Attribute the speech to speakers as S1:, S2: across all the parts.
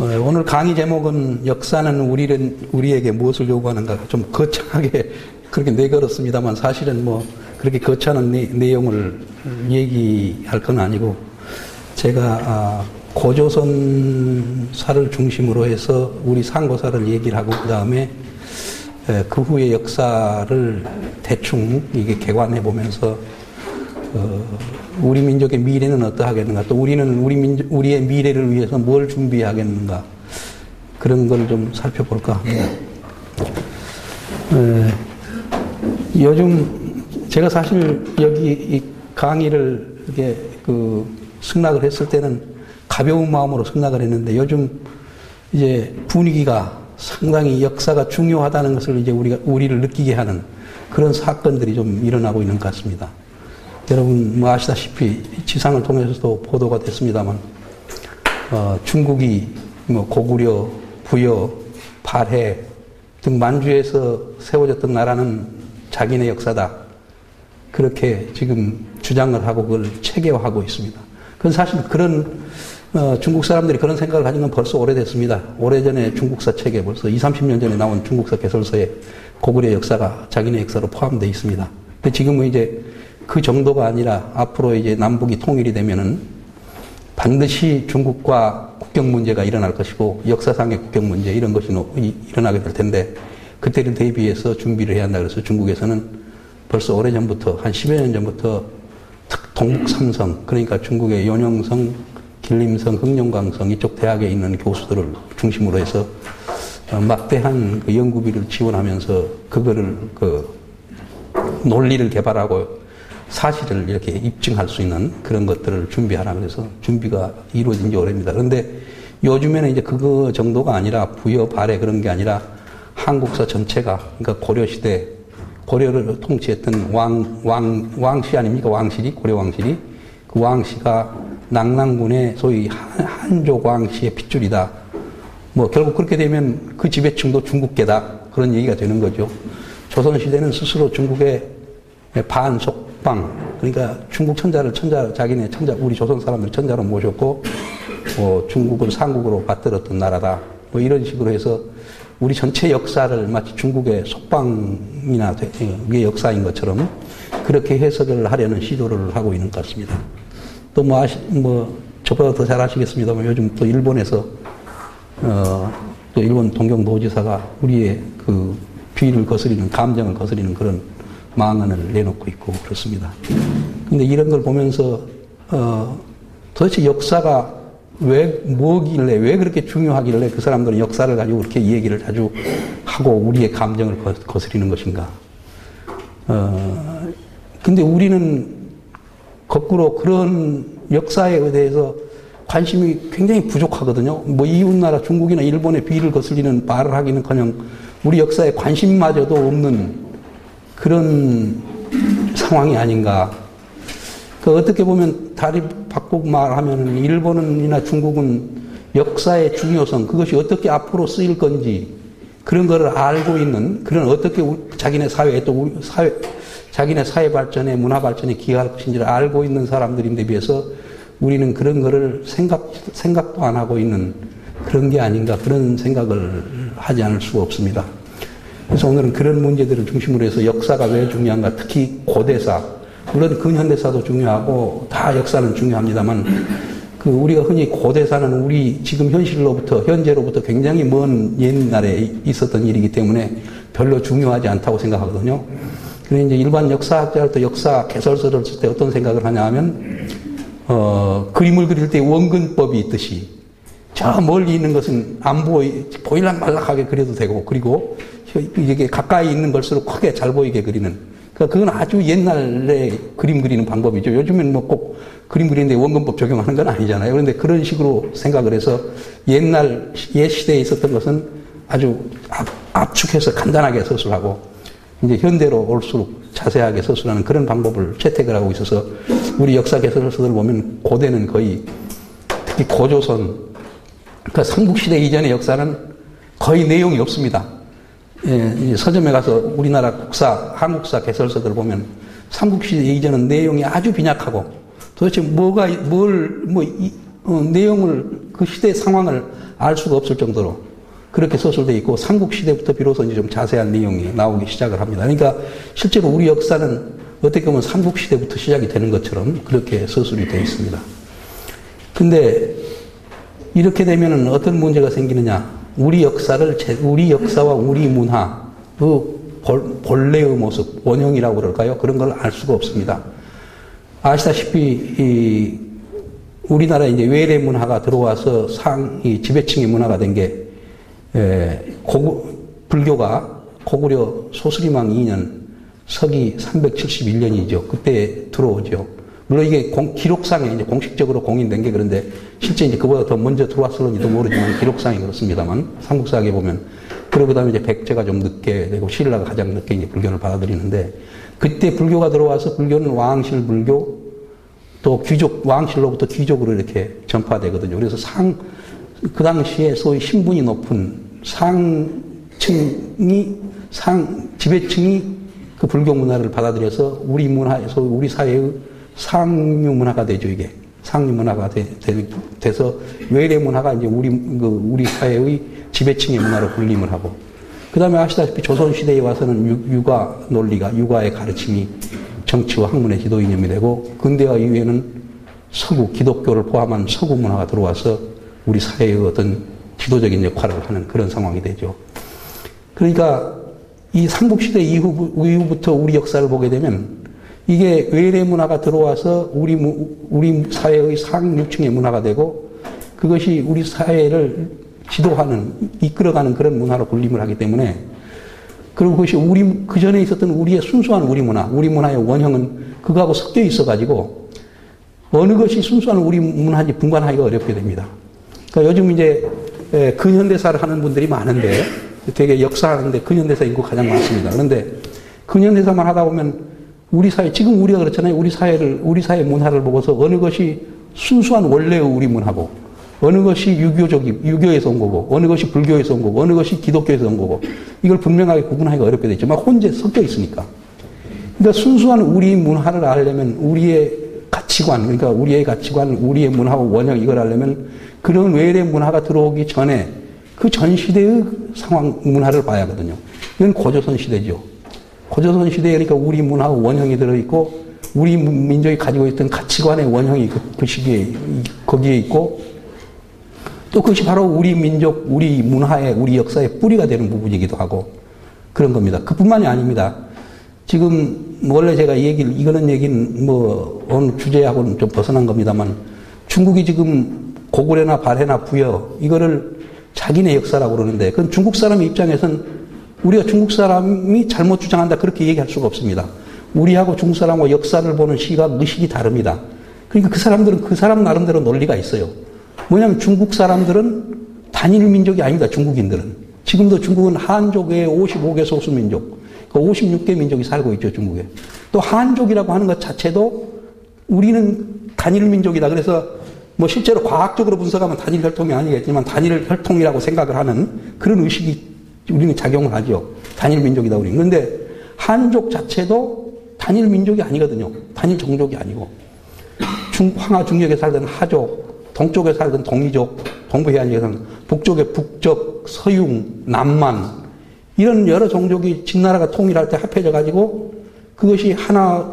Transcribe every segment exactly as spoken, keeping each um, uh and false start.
S1: 어, 오늘 강의 제목은 역사는 우리는, 우리에게 무엇을 요구하는가, 좀 거창하게 그렇게 내걸었습니다만 사실은 뭐 그렇게 거창한 내, 내용을 얘기할 건 아니고, 제가 아, 고조선사를 중심으로 해서 우리 상고사를 얘기를 하고 그 다음에 그 후의 역사를 대충 이게 개관해 보면서 어, 우리 민족의 미래는 어떠하겠는가, 또 우리는 우리 민족, 우리의 미래를 위해서 뭘 준비하겠는가, 그런 걸 좀 살펴볼까 합니다. 에, 요즘 제가 사실 여기 이 강의를 이렇게 그 승낙을 했을 때는 가벼운 마음으로 승낙을 했는데, 요즘 이제 분위기가 상당히 역사가 중요하다는 것을 이제 우리가, 우리를 느끼게 하는 그런 사건들이 좀 일어나고 있는 것 같습니다. 여러분 뭐 아시다시피 지상을 통해서도 보도가 됐습니다만, 어, 중국이 뭐 고구려, 부여, 발해 등 만주에서 세워졌던 나라는 자기네 역사다, 그렇게 지금 주장을 하고 그걸 체계화하고 있습니다. 그건 사실 그런 어, 중국 사람들이 그런 생각을 가진 건 벌써 오래됐습니다. 오래전에 중국사 책에 벌써 이삼십 년 전에 나온 중국사 개설서에 고구려 역사가 자기네 역사로 포함되어 있습니다. 근데 지금은 이제 그 정도가 아니라 앞으로 이제 남북이 통일이 되면은 반드시 중국과 국경 문제가 일어날 것이고, 역사상의 국경 문제 이런 것이 일어나게 될 텐데, 그때를 대비해서 준비를 해야 한다. 그래서 중국에서는 벌써 오래전부터, 한 십여 년 전부터 동북 삼성, 그러니까 중국의 연영성, 길림성, 흑룡강성 이쪽 대학에 있는 교수들을 중심으로 해서 막대한 그 연구비를 지원하면서 그거를 그 논리를 개발하고 사실을 이렇게 입증할 수 있는 그런 것들을 준비하라 그래서 준비가 이루어진 지 오래입니다. 그런데 요즘에는 이제 그거 정도가 아니라 부여, 발해 그런 게 아니라 한국사 전체가, 그러니까 고려시대, 고려를 통치했던 왕, 왕, 왕씨 아닙니까? 왕실이, 고려 왕실이. 그 왕씨가 낙랑군의 소위 한족 왕씨의 핏줄이다. 뭐 결국 그렇게 되면 그 지배층도 중국계다, 그런 얘기가 되는 거죠. 조선시대는 스스로 중국의 반속방, 그러니까 중국 천자를 천자, 자기네 천자, 우리 조선 사람들 천자로 모셨고, 뭐 중국을 상국으로 받들었던 나라다. 뭐 이런 식으로 해서 우리 전체 역사를 마치 중국의 속방이나 의 역사인 것처럼 그렇게 해석을 하려는 시도를 하고 있는 것 같습니다. 또 뭐 아시, 뭐, 저보다 더 잘 아시겠습니다만 요즘 또 일본에서, 어, 또 일본 동경도지사가 우리의 그 비위를 거스리는, 감정을 거스리는 그런 망언을 내놓고 있고 그렇습니다. 근데 이런 걸 보면서, 어, 도대체 역사가 왜, 뭐길래, 왜 그렇게 중요하길래 그 사람들은 역사를 가지고 그렇게 얘기를 자주 하고 우리의 감정을 거스리는 것인가. 어, 근데 우리는 거꾸로 그런 역사에 대해서 관심이 굉장히 부족하거든요. 뭐 이웃나라 중국이나 일본의 비위를 거슬리는 말을 하기는커녕 우리 역사에 관심마저도 없는 그런 상황이 아닌가. 그 어떻게 보면 다리 바꾸고 말하면 일본이나 중국은 역사의 중요성, 그것이 어떻게 앞으로 쓰일 건지 그런 거를 알고 있는, 그런 어떻게 자기네 사회에 또 사회 자기네 사회 발전에 문화 발전에 기여할 것인지를 알고 있는 사람들인데 비해서 우리는 그런 거를 생각, 생각도 안 하고 있는 그런 게 아닌가, 그런 생각을 하지 않을 수가 없습니다. 그래서 오늘은 그런 문제들을 중심으로 해서 역사가 왜 중요한가, 특히 고대사, 물론 근현대사도 중요하고 다 역사는 중요합니다만, 그 우리가 흔히 고대사는 우리 지금 현실로부터, 현재로부터 굉장히 먼 옛날에 있었던 일이기 때문에 별로 중요하지 않다고 생각하거든요. 그런데 이제 일반 역사학자들 역사 개설서를 쓸 때 어떤 생각을 하냐 하면, 어, 그림을 그릴 때 원근법이 있듯이, 저 멀리 있는 것은 안 보이, 보일락 말락하게 그려도 되고, 그리고 이게 가까이 있는 걸수록 크게 잘 보이게 그리는, 그러니까 그건 아주 옛날에 그림 그리는 방법이죠. 요즘엔 뭐 꼭 그림 그리는데 원근법 적용하는 건 아니잖아요. 그런데 그런 식으로 생각을 해서 옛날, 옛 시대에 있었던 것은 아주 압, 압축해서 간단하게 서술하고, 이제 현대로 올수록 자세하게 서술하는 그런 방법을 채택을 하고 있어서 우리 역사 개설서들 보면 고대는 거의, 특히 고조선, 그러니까 삼국시대 이전의 역사는 거의 내용이 없습니다. 예, 서점에 가서 우리나라 국사, 한국사 개설서들 보면 삼국시대 이전은 내용이 아주 빈약하고 도대체 뭐가, 뭘, 뭐, 이, 어, 내용을 그 시대 상황을 알 수가 없을 정도로 그렇게 서술되어 있고 삼국시대부터 비로소 이제 좀 자세한 내용이 나오기 시작을 합니다. 그러니까 실제로 우리 역사는 어떻게 보면 삼국시대부터 시작이 되는 것처럼 그렇게 서술이 되어 있습니다. 근데 이렇게 되면은 어떤 문제가 생기느냐. 우리 역사를, 우리 역사와 우리 문화, 그 본래의 모습, 원형이라고 그럴까요? 그런 걸 알 수가 없습니다. 아시다시피, 이, 우리나라에 이제 외래 문화가 들어와서 상, 이 지배층의 문화가 된 게, 에, 고구, 불교가 고구려 소수리망 이 년, 서기 삼백칠십일 년이죠. 그때 들어오죠. 물론 이게 공, 기록상에 이제 공식적으로 공인된 게 그런데 실제 이제 그보다 더 먼저 들어왔을런지도 모르지만 기록상이 그렇습니다만 삼국사학에 보면 그러고 그다음에 이제 백제가 좀 늦게 되고 신라가 가장 늦게 이제 불교를 받아들이는데 그때 불교가 들어와서 불교는 왕실 불교 또 귀족 왕실로부터 귀족으로 이렇게 전파되거든요. 그래서 상 그 당시에 소위 신분이 높은 상층이 상 지배층이 그 불교 문화를 받아들여서 우리 문화 소위 우리 사회의 상류 문화가 되죠, 이게. 상류 문화가 되, 되, 돼서 외래 문화가 이제 우리, 그, 우리 사회의 지배층의 문화로 군림을 하고. 그 다음에 아시다시피 조선시대에 와서는 유, 육아 논리가, 육아의 가르침이 정치와 학문의 지도 이념이 되고, 근대화 이후에는 서구, 기독교를 포함한 서구 문화가 들어와서 우리 사회의 어떤 지도적인 역할을 하는 그런 상황이 되죠. 그러니까 이 삼국시대 이후, 이후부터 우리 역사를 보게 되면 이게 외래 문화가 들어와서 우리, 우리 사회의 상류층의 문화가 되고 그것이 우리 사회를 지도하는, 이끌어가는 그런 문화로 군림을 하기 때문에 그리고 그것이 우리, 그 전에 있었던 우리의 순수한 우리 문화, 우리 문화의 원형은 그거하고 섞여 있어가지고 어느 것이 순수한 우리 문화인지 분간하기가 어렵게 됩니다. 그러니까 요즘 이제 근현대사를 하는 분들이 많은데 되게 역사하는데 근현대사 인구가 가장 많습니다. 그런데 근현대사만 하다 보면 우리 사회, 지금 우리가 그렇잖아요. 우리 사회를, 우리 사회 문화를 보고서 어느 것이 순수한 원래의 우리 문화고, 어느 것이 유교적이, 유교에서 온 거고, 어느 것이 불교에서 온 거고, 어느 것이 기독교에서 온 거고, 이걸 분명하게 구분하기가 어렵게 되죠. 막 혼재 섞여 있으니까. 그러니까 순수한 우리 문화를 알려면 우리의 가치관, 그러니까 우리의 가치관, 우리의 문화와 원형 이걸 알려면 그런 외래 문화가 들어오기 전에 그 전 시대의 상황, 문화를 봐야 하거든요. 이건 고조선 시대죠. 고조선 시대에 그러니까 우리 문화의 원형이 들어있고, 우리 민족이 가지고 있던 가치관의 원형이 그, 그 시기에, 거기에 있고, 또 그것이 바로 우리 민족, 우리 문화의, 우리 역사의 뿌리가 되는 부분이기도 하고, 그런 겁니다. 그뿐만이 아닙니다. 지금, 원래 제가 이 얘기를, 이거는 얘기는 뭐, 어느 주제하고는 좀 벗어난 겁니다만, 중국이 지금 고구려나 발해나 부여, 이거를 자기네 역사라고 그러는데, 그건 중국 사람의 입장에선 우리가 중국 사람이 잘못 주장한다, 그렇게 얘기할 수가 없습니다. 우리하고 중국 사람과 역사를 보는 시각, 의식이 다릅니다. 그러니까 그 사람들은 그 사람 나름대로 논리가 있어요. 뭐냐면 중국 사람들은 단일 민족이 아닙니다, 중국인들은. 지금도 중국은 한족의 오십오 개 소수민족, 그 오십육 개 민족이 살고 있죠, 중국에. 또 한족이라고 하는 것 자체도 우리는 단일 민족이다. 그래서 뭐 실제로 과학적으로 분석하면 단일 혈통이 아니겠지만 단일 혈통이라고 생각을 하는 그런 의식이 우리는 작용을 하죠. 단일 민족이다, 우리는. 그런데 한족 자체도 단일 민족이 아니거든요. 단일 종족이 아니고. 중, 황하 중역에 살던 하족, 동쪽에 살던 동이족, 동부해안지에 살던 북쪽에 북적, 서융, 남만, 이런 여러 종족이 진나라가 통일할 때 합해져가지고 그것이 하나의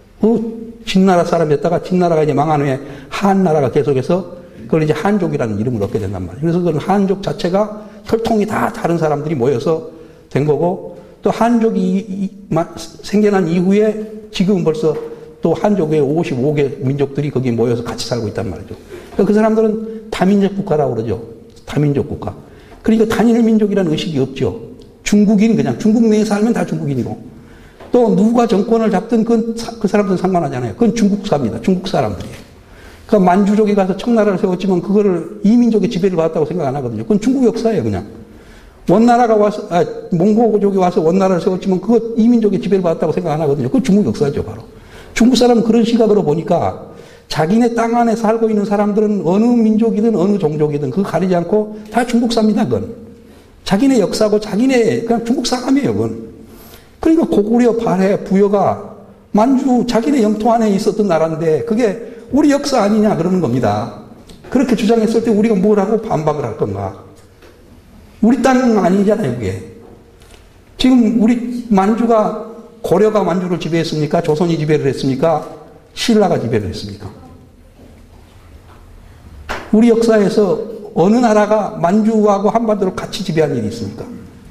S1: 진나라 사람이었다가 진나라가 이제 망한 후에 한나라가 계속해서 그걸 이제 한족이라는 이름을 얻게 된단 말이에요. 그래서 그건 한족 자체가 혈통이 다 다른 사람들이 모여서 된 거고, 또 한족이 이, 이, 생겨난 이후에 지금 벌써 또 한족의 오십오 개 민족들이 거기에 모여서 같이 살고 있단 말이죠. 그러니까 그 사람들은 다민족 국가라고 그러죠. 다민족 국가. 그러니까 단일 민족이라는 의식이 없죠. 중국인, 그냥 중국 내에 살면 다 중국인이고, 또 누가 정권을 잡든 그, 그 사람들은 상관하잖아요. 그건 중국사입니다. 중국 사람들이에요. 그러니까 만주족이 가서 청나라를 세웠지만 그거를 이민족의 지배를 받았다고 생각 안 하거든요. 그건 중국 역사예요, 그냥. 원나라가 와서, 아, 몽고족이 와서 원나라를 세웠지만 그거 이민족의 지배를 받았다고 생각 안 하거든요. 그건 중국 역사죠, 바로. 중국 사람은 그런 시각으로 보니까 자기네 땅 안에 살고 있는 사람들은 어느 민족이든 어느 종족이든 그거 가리지 않고 다 중국사입니다, 그건. 자기네 역사고 자기네, 그냥 중국 사람이에요, 그건. 그러니까 고구려, 발해, 부여가 만주 자기네 영토 안에 있었던 나라인데 그게 우리 역사 아니냐 그러는 겁니다. 그렇게 주장했을 때 우리가 뭘 하고 반박을 할 건가? 우리 땅은 아니잖아요, 그게. 지금 우리 만주가 고려가 만주를 지배했습니까? 조선이 지배를 했습니까? 신라가 지배를 했습니까? 우리 역사에서 어느 나라가 만주하고 한반도를 같이 지배한 일이 있습니까?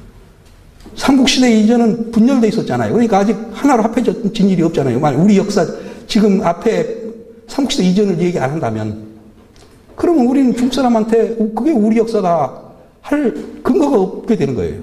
S1: 삼국시대 이전은 분열되어 있었잖아요. 그러니까 아직 하나로 합해진 일이 없잖아요. 우리 역사, 지금 앞에 삼국시대 이전을 얘기 안 한다면, 그러면 우리는 중국 사람한테 그게 우리 역사다 할 근거가 없게 되는 거예요.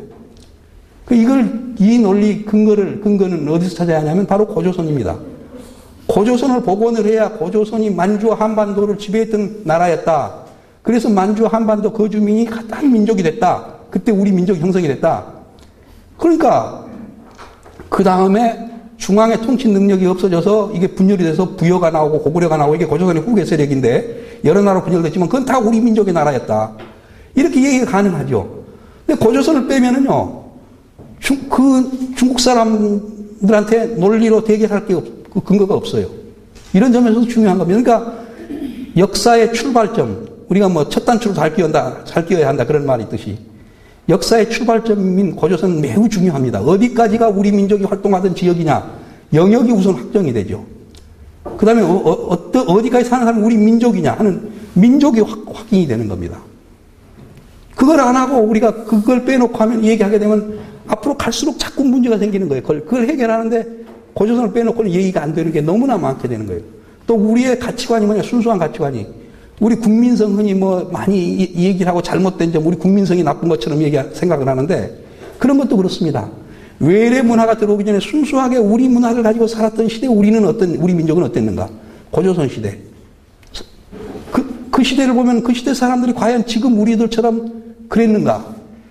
S1: 이걸, 이 논리 근거를, 근거는 어디서 찾아야 하냐면 바로 고조선입니다. 고조선을 복원을 해야 고조선이 만주와 한반도를 지배했던 나라였다. 그래서 만주와 한반도 거주민이 한 민족이 됐다. 그때 우리 민족이 형성이 됐다. 그러니까 그 다음에 중앙의 통치 능력이 없어져서 이게 분열이 돼서 부여가 나오고 고구려가 나오고 이게 고조선의 후계 세력인데 여러 나라로 분열됐지만 그건 다 우리 민족의 나라였다. 이렇게 얘기가 가능하죠. 근데 고조선을 빼면은요, 중, 그 중국 사람들한테 논리로 대결할 게 없, 그 근거가 없어요. 이런 점에서도 중요한 겁니다. 그러니까 역사의 출발점, 우리가 뭐 첫 단추를 잘 끼운다, 잘 끼워야 한다 그런 말이 있듯이 역사의 출발점인 고조선은 매우 중요합니다. 어디까지가 우리 민족이 활동하던 지역이냐, 영역이 우선 확정이 되죠. 그 다음에 어, 어, 어디까지 사는 사람이 우리 민족이냐 하는 민족이 확, 확인이 되는 겁니다. 그걸 안 하고 우리가 그걸 빼놓고 하면 얘기하게 되면 앞으로 갈수록 자꾸 문제가 생기는 거예요. 그걸, 그걸 해결하는데 고조선을 빼놓고는 얘기가 안 되는 게 너무나 많게 되는 거예요. 또 우리의 가치관이 뭐냐, 순수한 가치관이. 우리 국민성 흔히 뭐 많이 얘기를 하고 잘못된 점, 우리 국민성이 나쁜 것처럼 얘기, 생각을 하는데 그런 것도 그렇습니다. 외래 문화가 들어오기 전에 순수하게 우리 문화를 가지고 살았던 시대, 우리는 어떤, 우리 민족은 어땠는가? 고조선 시대. 그, 그 시대를 보면 그 시대 사람들이 과연 지금 우리들처럼 그랬는가?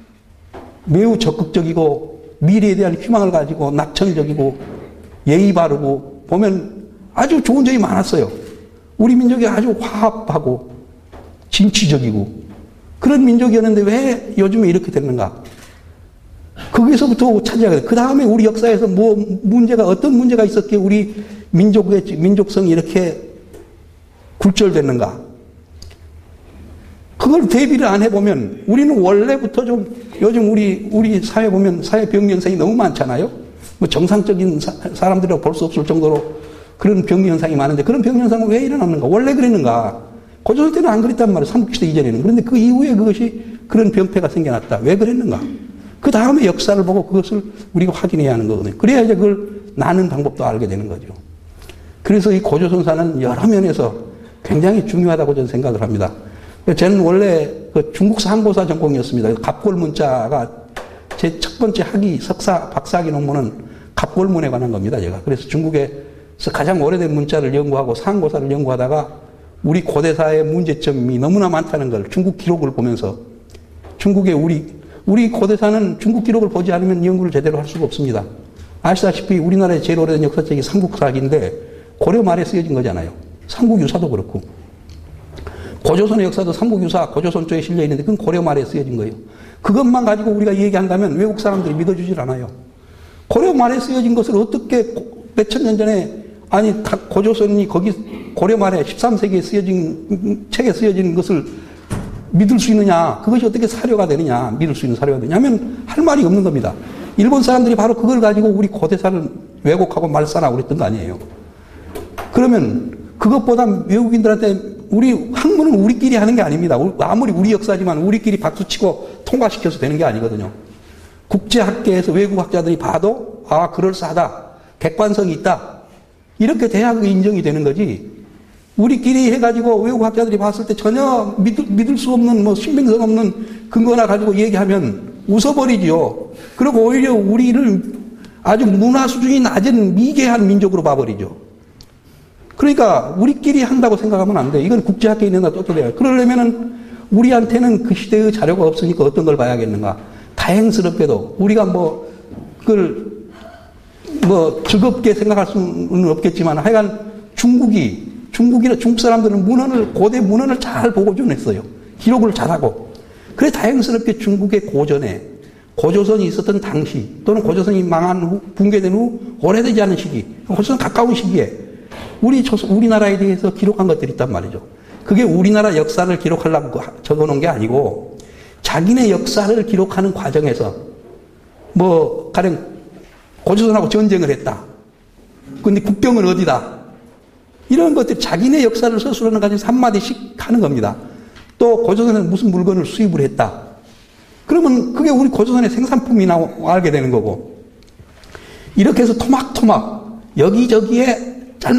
S1: 매우 적극적이고 미래에 대한 희망을 가지고 낙천적이고 예의 바르고 보면 아주 좋은 점이 많았어요. 우리 민족이 아주 화합하고 진취적이고 그런 민족이었는데 왜 요즘에 이렇게 됐는가? 거기서부터 찾아야 돼요. 그 다음에 우리 역사에서 뭐 문제가, 어떤 문제가 있었기에 우리 민족의, 민족성이 이렇게 굴절됐는가? 그걸 대비를 안 해보면 우리는 원래부터 좀 요즘 우리, 우리 사회 보면 사회 병리 현상이 너무 많잖아요? 뭐 정상적인 사, 사람들이라고 볼 수 없을 정도로 그런 병리 현상이 많은데 그런 병리 현상은 왜 일어났는가? 원래 그랬는가? 고조선 때는 안 그랬단 말이에요. 삼국시대 이전에는. 그런데 그 이후에 그것이 그런 병폐가 생겨났다. 왜 그랬는가? 그 다음에 역사를 보고 그것을 우리가 확인해야 하는 거거든요. 그래야 이제 그걸 나는 방법도 알게 되는 거죠. 그래서 이 고조선사는 여러 면에서 굉장히 중요하다고 저는 생각을 합니다. 저는 원래 그 중국사 항고사 전공이었습니다. 갑골 문자가 제 첫 번째 학위, 석사, 박사학위 논문은 갑골문에 관한 겁니다, 제가. 그래서 중국에서 가장 오래된 문자를 연구하고 상고사를 연구하다가 우리 고대사의 문제점이 너무나 많다는 걸 중국 기록을 보면서 중국의 우리, 우리 고대사는 중국 기록을 보지 않으면 연구를 제대로 할 수가 없습니다. 아시다시피 우리나라의 제일 오래된 역사책이 삼국사기인데 고려 말에 쓰여진 거잖아요. 삼국유사도 그렇고. 고조선의 역사도 삼국유사, 고조선 쪽에 실려 있는데 그건 고려 말에 쓰여진 거예요. 그것만 가지고 우리가 얘기한다면 외국 사람들이 믿어주질 않아요. 고려 말에 쓰여진 것을 어떻게 몇천 년 전에, 아니, 고조선이 거기 고려 말에 십삼 세기에 쓰여진, 책에 쓰여진 것을 믿을 수 있느냐, 그것이 어떻게 사료가 되느냐, 믿을 수 있는 사료가 되냐 하면 할 말이 없는 겁니다. 일본 사람들이 바로 그걸 가지고 우리 고대사를 왜곡하고 말살하고 그랬던 거 아니에요. 그러면 그것보다 외국인들한테 우리 학문은 우리끼리 하는 게 아닙니다. 아무리 우리 역사지만 우리끼리 박수치고 통과시켜서 되는 게 아니거든요. 국제학계에서 외국 학자들이 봐도 아, 그럴싸하다, 객관성이 있다, 이렇게 돼야 그게 인정이 되는 거지. 우리끼리 해가지고 외국 학자들이 봤을 때 전혀 믿을, 믿을 수 없는, 뭐 신빙성 없는 근거나 가지고 얘기하면 웃어버리죠. 그리고 오히려 우리를 아주 문화 수준이 낮은 미개한 민족으로 봐버리죠. 그러니까 우리끼리 한다고 생각하면 안 돼. 이건 국제학계에 있는 다 쫓겨내요. 그러려면은 우리한테는 그 시대의 자료가 없으니까 어떤 걸 봐야겠는가. 다행스럽게도 우리가 뭐 그걸 뭐 즐겁게 생각할 수는 없겠지만 하여간 중국이, 중국이나 중국 사람들은 문헌을, 고대 문헌을 잘 보존했어요. 기록을 잘하고. 그래 다행스럽게 중국의 고전에 고조선이 있었던 당시 또는 고조선이 망한 후, 붕괴된 후 오래되지 않은 시기, 고조선 가까운 시기에 우리 조선, 우리나라에 대해서 기록한 것들이 있단 말이죠. 그게 우리나라 역사를 기록하려고 적어놓은 게 아니고 자기네 역사를 기록하는 과정에서 뭐 가령 고조선하고 전쟁을 했다. 근데 국경은 어디다. 이런 것들 자기네 역사를 서술하는 과정에서 한마디씩 하는 겁니다. 또 고조선에는 무슨 물건을 수입을 했다. 그러면 그게 우리 고조선의 생산품이 나오게 되는 거고 이렇게 해서 토막토막 여기저기에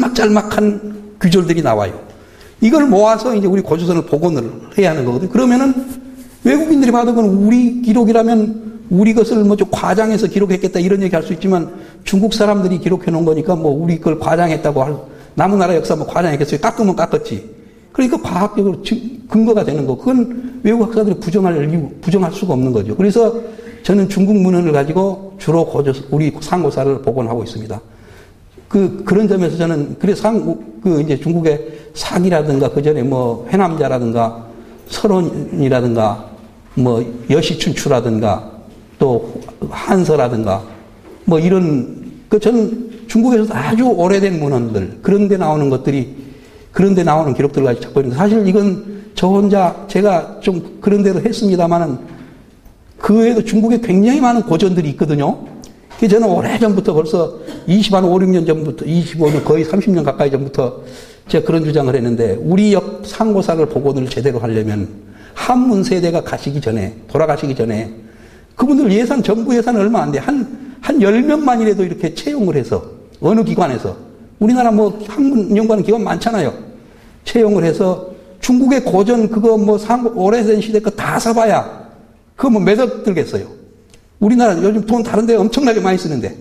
S1: 짤막짤막한 규절들이 나와요. 이걸 모아서 이제 우리 고조선을 복원을 해야 하는 거거든요. 그러면은 외국인들이 봐도 그건 우리 기록이라면 우리 것을 뭐 좀 과장해서 기록했겠다 이런 얘기 할 수 있지만 중국 사람들이 기록해 놓은 거니까 뭐 우리 걸 과장했다고 할, 남의 나라 역사 뭐 과장했겠어요. 깎으면 깎았지. 그러니까 과학적으로 근거가 되는 거. 그건 외국 학자들이 부정할 이유, 부정할 수가 없는 거죠. 그래서 저는 중국 문헌을 가지고 주로 고조, 우리 상고사를 복원하고 있습니다. 그, 그런 점에서 저는, 그래서 상, 그, 이제 중국의 사기라든가, 그 전에 뭐, 회남자라든가, 설원이라든가, 뭐, 여시춘추라든가, 또, 한서라든가, 뭐, 이런, 그, 저는 중국에서 아주 오래된 문헌들, 그런 데 나오는 것들이, 그런 데 나오는 기록들을 가지고 찾고 있는데, 사실 이건 저 혼자, 제가 좀 그런 대로 했습니다만은, 그 외에도 중국에 굉장히 많은 고전들이 있거든요. 저는 오래전부터 벌써 이십, 한 오, 육 년 전부터, 이십오 년, 거의 삼십 년 가까이 전부터 제가 그런 주장을 했는데, 우리 역 상고사를 복원을 제대로 하려면 한문 세대가 가시기 전에, 돌아가시기 전에, 그분들 예산, 정부 예산은 얼마 안 돼. 한, 한 열 명만이라도 이렇게 채용을 해서, 어느 기관에서, 우리나라 뭐 학문 연구하는 기관 많잖아요. 채용을 해서 중국의 고전 그거 뭐 상, 오래된 시대 거 다 써봐야, 그거 뭐 몇 억 들겠어요. 우리나라 요즘 돈 다른 데 엄청나게 많이 쓰는데.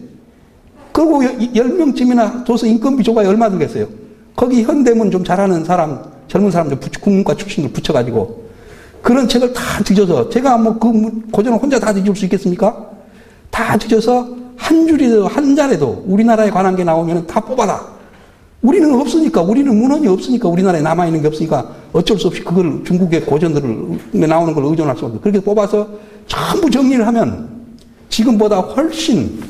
S1: 그리고 열 명쯤이나 둬서 인건비 조가에 얼마 들겠어요. 거기 현대문 좀 잘하는 사람, 젊은 사람들, 국문과 출신들 붙여가지고. 그런 책을 다 뒤져서, 제가 뭐 그 고전을 혼자 다 뒤질 수 있겠습니까? 다 뒤져서 한 줄이라도, 한 자라도 우리나라에 관한 게 나오면 다 뽑아라. 우리는 없으니까, 우리는 문헌이 없으니까, 우리나라에 남아있는 게 없으니까 어쩔 수 없이 그걸 중국의 고전들을 나오는 걸 의존할 수 없어요. 그렇게 뽑아서 전부 정리를 하면 지금보다 훨씬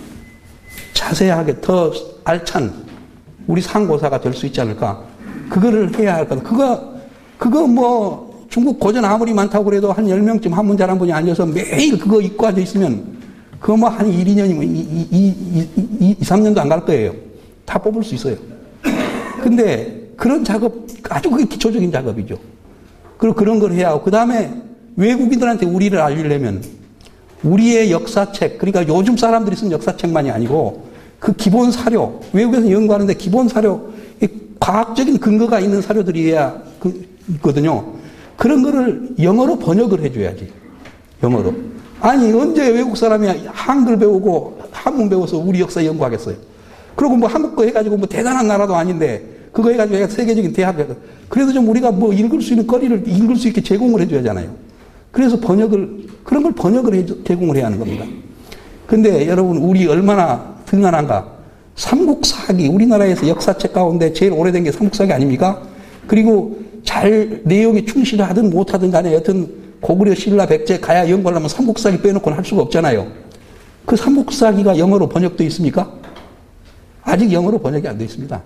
S1: 자세하게 더 알찬 우리 상고사가 될 수 있지 않을까. 그거를 해야 할 거다. 그거, 그거 뭐 중국 고전 아무리 많다고 그래도 한 열 명쯤 한문 잘한 분이 앉아서 매일 그거 읽고 앉아 있으면 그거 뭐 한 일, 이 년이면 이, 삼 년도 안 갈 거예요. 다 뽑을 수 있어요. 근데 그런 작업, 아주 그게 기초적인 작업이죠. 그리고 그런 걸 해야 하고, 그 다음에 외국인들한테 우리를 알리려면 우리의 역사책, 그러니까 요즘 사람들이 쓴 역사책만이 아니고 그 기본 사료, 외국에서 연구하는데 기본 사료, 과학적인 근거가 있는 사료들이어야 그, 있거든요. 그런 거를 영어로 번역을 해줘야지. 영어로. 아니, 언제 외국 사람이 한글 배우고 한문 배워서 우리 역사 연구하겠어요. 그리고 뭐 한국 거 해가지고 뭐 대단한 나라도 아닌데 그거 해가지고 세계적인 대학, 그래도 좀 우리가 뭐 읽을 수 있는 거리를 읽을 수 있게 제공을 해줘야 하잖아요. 그래서 번역을, 그런 걸 번역을 해, 제공을 해야 하는 겁니다. 근데 여러분, 우리 얼마나 등한한가. 삼국사기, 우리나라에서 역사책 가운데 제일 오래된 게 삼국사기 아닙니까? 그리고 잘 내용에 충실하든 못하든 간에 여튼 고구려, 신라, 백제, 가야 연구하려면 삼국사기 빼놓고는 할 수가 없잖아요. 그 삼국사기가 영어로 번역되어 있습니까? 아직 영어로 번역이 안 되어 있습니다.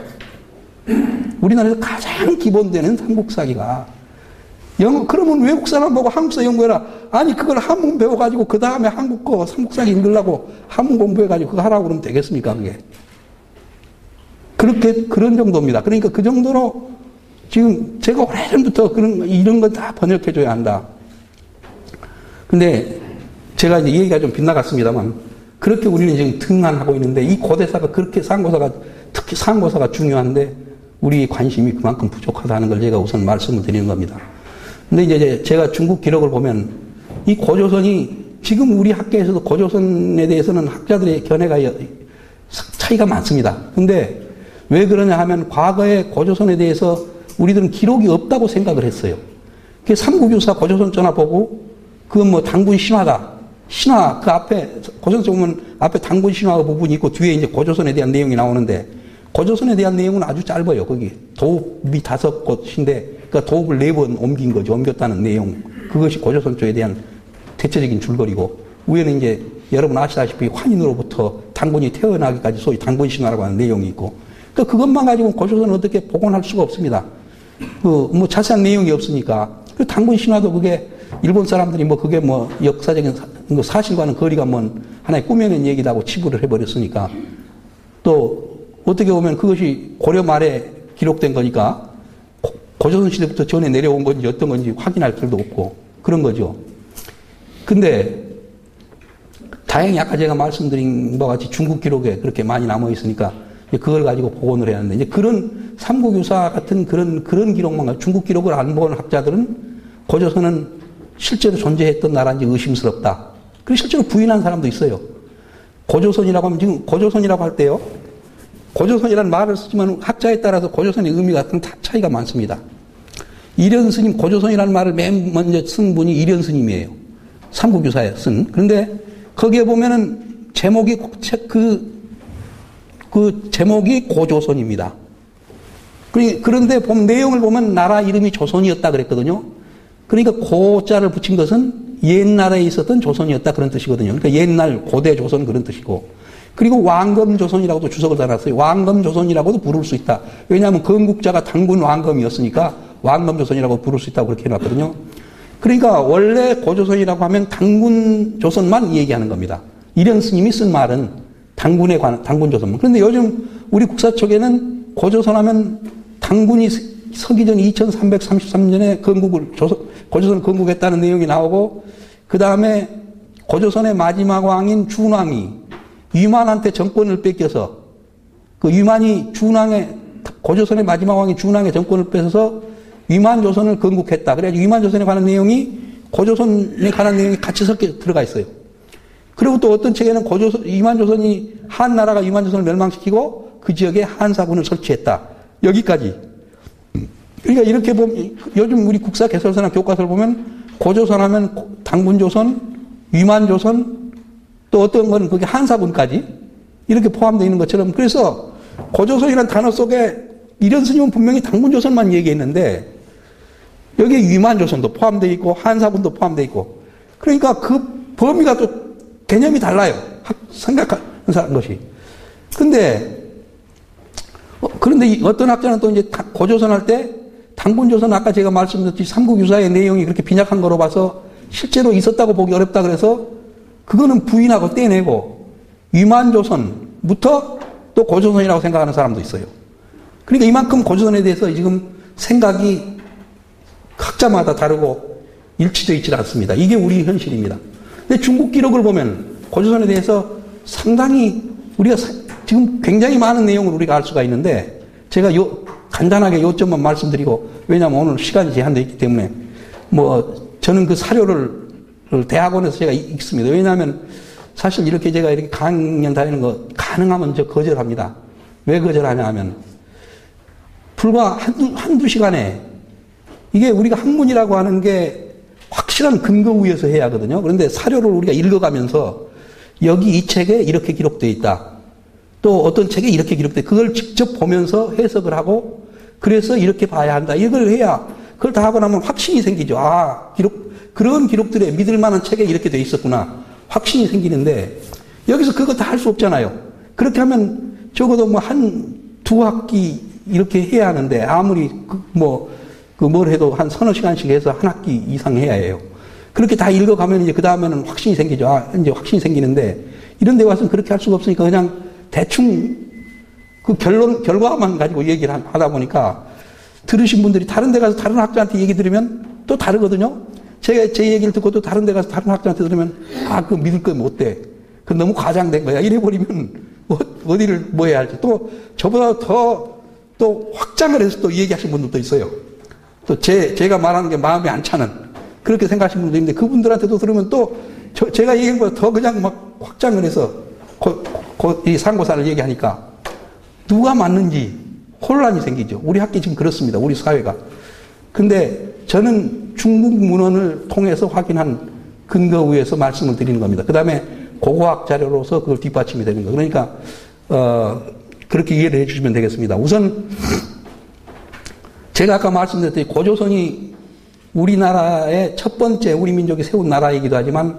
S1: 우리나라에서 가장 기본되는 삼국사기가 영어, 그러면 외국 사람 보고 한국사 연구해라. 아니, 그걸 한문 배워가지고 그 다음에 한국 거 삼국사기 읽으려고 한문 공부해가지고 그거 하라고 그러면 되겠습니까, 그게? 그렇게, 그런 정도입니다. 그러니까 그 정도로 지금 제가 오래전부터 그런, 이런 건 다 번역해줘야 한다. 근데 제가 이제 얘기가 좀 빗나갔습니다만 그렇게 우리는 지금 등한하고 있는데 이 고대사가 그렇게 상고사가, 특히 상고사가 중요한데 우리 관심이 그만큼 부족하다는 걸 제가 우선 말씀을 드리는 겁니다. 근데 이제 제가 중국 기록을 보면 이 고조선이 지금 우리 학계에서도 고조선에 대해서는 학자들의 견해가 차이가 많습니다. 근데 왜 그러냐 하면 과거에 고조선에 대해서 우리들은 기록이 없다고 생각을 했어요. 그 삼국유사 고조선 전화 보고 그건 뭐 당군 신화다. 신화 그 앞에 고조선 보면 앞에 당군 신화 부분이 있고 뒤에 이제 고조선에 대한 내용이 나오는데 고조선에 대한 내용은 아주 짧아요. 거기 도읍이 다섯 곳인데 그러니까 도읍을 네 번 옮긴 거죠. 옮겼다는 내용. 그것이 고조선 쪽에 대한 대체적인 줄거리고 위에는 이제 여러분 아시다시피 환인으로부터 당군이 태어나기까지 소위 당군 신화라고 하는 내용이 있고 그러니까 그것만 가지고 고조선은 어떻게 복원할 수가 없습니다. 그, 뭐 자세한 내용이 없으니까. 그 단군 신화도 그게 일본 사람들이 뭐 그게 뭐 역사적인 사실과는 거리가 먼 하나의 꾸며낸 얘기라고 치부를 해버렸으니까. 또 어떻게 보면 그것이 고려 말에 기록된 거니까 고조선 시대부터 전에 내려온 건지 어떤 건지 확인할 필요도 없고 그런 거죠. 근데 다행히 아까 제가 말씀드린 바와 같이 중국 기록에 그렇게 많이 남아 있으니까 그걸 가지고 복원을 해야 하는데 이제 그런 삼국유사 같은 그런 그런 기록만 중국 기록을 안 본 학자들은 고조선은 실제로 존재했던 나라인지 의심스럽다. 그리고 실제로 부인한 사람도 있어요. 고조선이라고 하면 지금 고조선이라고 할 때요. 고조선이라는 말을 쓰지만 학자에 따라서 고조선의 의미가 차이가 많습니다. 이련 스님, 고조선이라는 말을 맨 먼저 쓴 분이 이련 스님이에요. 삼국유사에 쓴. 그런데 거기에 보면은 제목이 그, 그 제목이 고조선입니다. 그런데 보면 내용을 보면 나라 이름이 조선이었다 그랬거든요. 그러니까 고자를 붙인 것은 옛날에 있었던 조선이었다 그런 뜻이거든요. 그러니까 옛날 고대 조선 그런 뜻이고. 그리고 왕검조선이라고도 주석을 달았어요. 왕검조선이라고도 부를 수 있다. 왜냐하면 건국자가 당군 왕검이었으니까 왕검조선이라고 부를 수 있다고 그렇게 해놨거든요. 그러니까 원래 고조선이라고 하면 당군 조선만 얘기하는 겁니다. 이련 스님이 쓴 말은 당군에 관한 당군 조선만. 그런데 요즘 우리 국사책에는 고조선 하면 당군이 서기 전 이천삼백삼십삼 년에 건국을 조선, 고조선을 건국했다는 내용이 나오고 그 다음에 고조선의 마지막 왕인 준왕이 위만한테 정권을 뺏겨서 그 위만이 준왕의 고조선의 마지막 왕이 준왕의 정권을 뺏어서 위만조선을 건국했다. 그래가지고 위만조선에 관한 내용이 고조선에 관한 내용이 같이 섞여 들어가 있어요. 그리고 또 어떤 책에는 고조선, 위만조선이 한나라가 위만조선을 멸망시키고 그 지역에 한사군을 설치했다. 여기까지. 그러니까 이렇게 보면 요즘 우리 국사 개설서나 교과서를 보면 고조선 하면 당군조선, 위만조선 또 어떤 거는 그게 한사군까지 이렇게 포함되어 있는 것처럼 그래서 고조선이라는 단어 속에 이련 스님은 분명히 당군조선만 얘기했는데 여기에 위만조선도 포함되어 있고 한사군도 포함되어 있고 그러니까 그 범위가 또 개념이 달라요. 생각하는 사람 것이. 근데 어, 그런데 어떤 학자는 또 이제 고조선 할 때 당군조선 아까 제가 말씀드렸듯이 삼국유사의 내용이 그렇게 빈약한 거로 봐서 실제로 있었다고 보기 어렵다 그래서 그거는 부인하고 떼내고 위만조선부터 또 고조선이라고 생각하는 사람도 있어요. 그러니까 이만큼 고조선에 대해서 지금 생각이 각자마다 다르고 일치되어 있지 않습니다. 이게 우리 현실입니다. 근데 중국 기록을 보면 고조선에 대해서 상당히 우리가 사, 지금 굉장히 많은 내용을 우리가 알 수가 있는데 제가 요 간단하게 요점만 말씀드리고 왜냐하면 오늘 시간이 제한되어 있기 때문에 뭐 저는 그 사료를 대학원에서 제가 읽습니다. 왜냐하면 사실 이렇게 제가 이렇게 강연 다니는 거 가능하면 저 거절합니다. 왜 거절하냐 하면 불과 한두, 한두 시간에 이게 우리가 학문이라고 하는 게 확실한 근거 위에서 해야 하거든요. 그런데 사료를 우리가 읽어가면서 여기 이 책에 이렇게 기록되어 있다. 또 어떤 책에 이렇게 기록되어 있다. 그걸 직접 보면서 해석을 하고 그래서 이렇게 봐야 한다. 이걸 해야 그걸 다 하고 나면 확신이 생기죠. 아, 기록, 그런 기록들에 믿을 만한 책에 이렇게 돼 있었구나. 확신이 생기는데 여기서 그거 다 할 수 없잖아요. 그렇게 하면 적어도 뭐 한 두 학기 이렇게 해야 하는데 아무리 그 뭐 그 뭘 해도 한 서너 시간씩 해서 한 학기 이상 해야 해요. 그렇게 다 읽어가면 이제 그 다음에는 확신이 생기죠. 아, 이제 확신이 생기는데 이런 데 와서는 그렇게 할 수가 없으니까 그냥 대충 그 결론, 결과만 가지고 얘기를 하다 보니까 들으신 분들이 다른 데 가서 다른 학자한테 얘기 들으면 또 다르거든요. 제가 제 얘기를 듣고 또 다른 데 가서 다른 학자한테 들으면 아, 그거 믿을 거 못 돼. 그건 너무 과장된 거야. 이래버리면 뭐, 어디를 뭐 해야 할지. 또 저보다 더 또 확장을 해서 또 얘기하시는 분들도 있어요. 또 제, 제가 말하는 게 마음에 안 차는 그렇게 생각하시는 분들도 있는데 그분들한테도 들으면 또 저, 제가 얘기한 것보다 더 그냥 막 확장을 해서 고, 고, 이 상고사를 얘기하니까 누가 맞는지 혼란이 생기죠. 우리 학교 지금 그렇습니다. 우리 사회가. 근데 저는 중국 문헌을 통해서 확인한 근거 위에서 말씀을 드리는 겁니다. 그 다음에 고고학 자료로서 그걸 뒷받침이 되는 거예요. 그러니까 어, 그렇게 이해를 해 주시면 되겠습니다. 우선 제가 아까 말씀드렸듯이 고조선이 우리나라의 첫 번째 우리 민족이 세운 나라이기도 하지만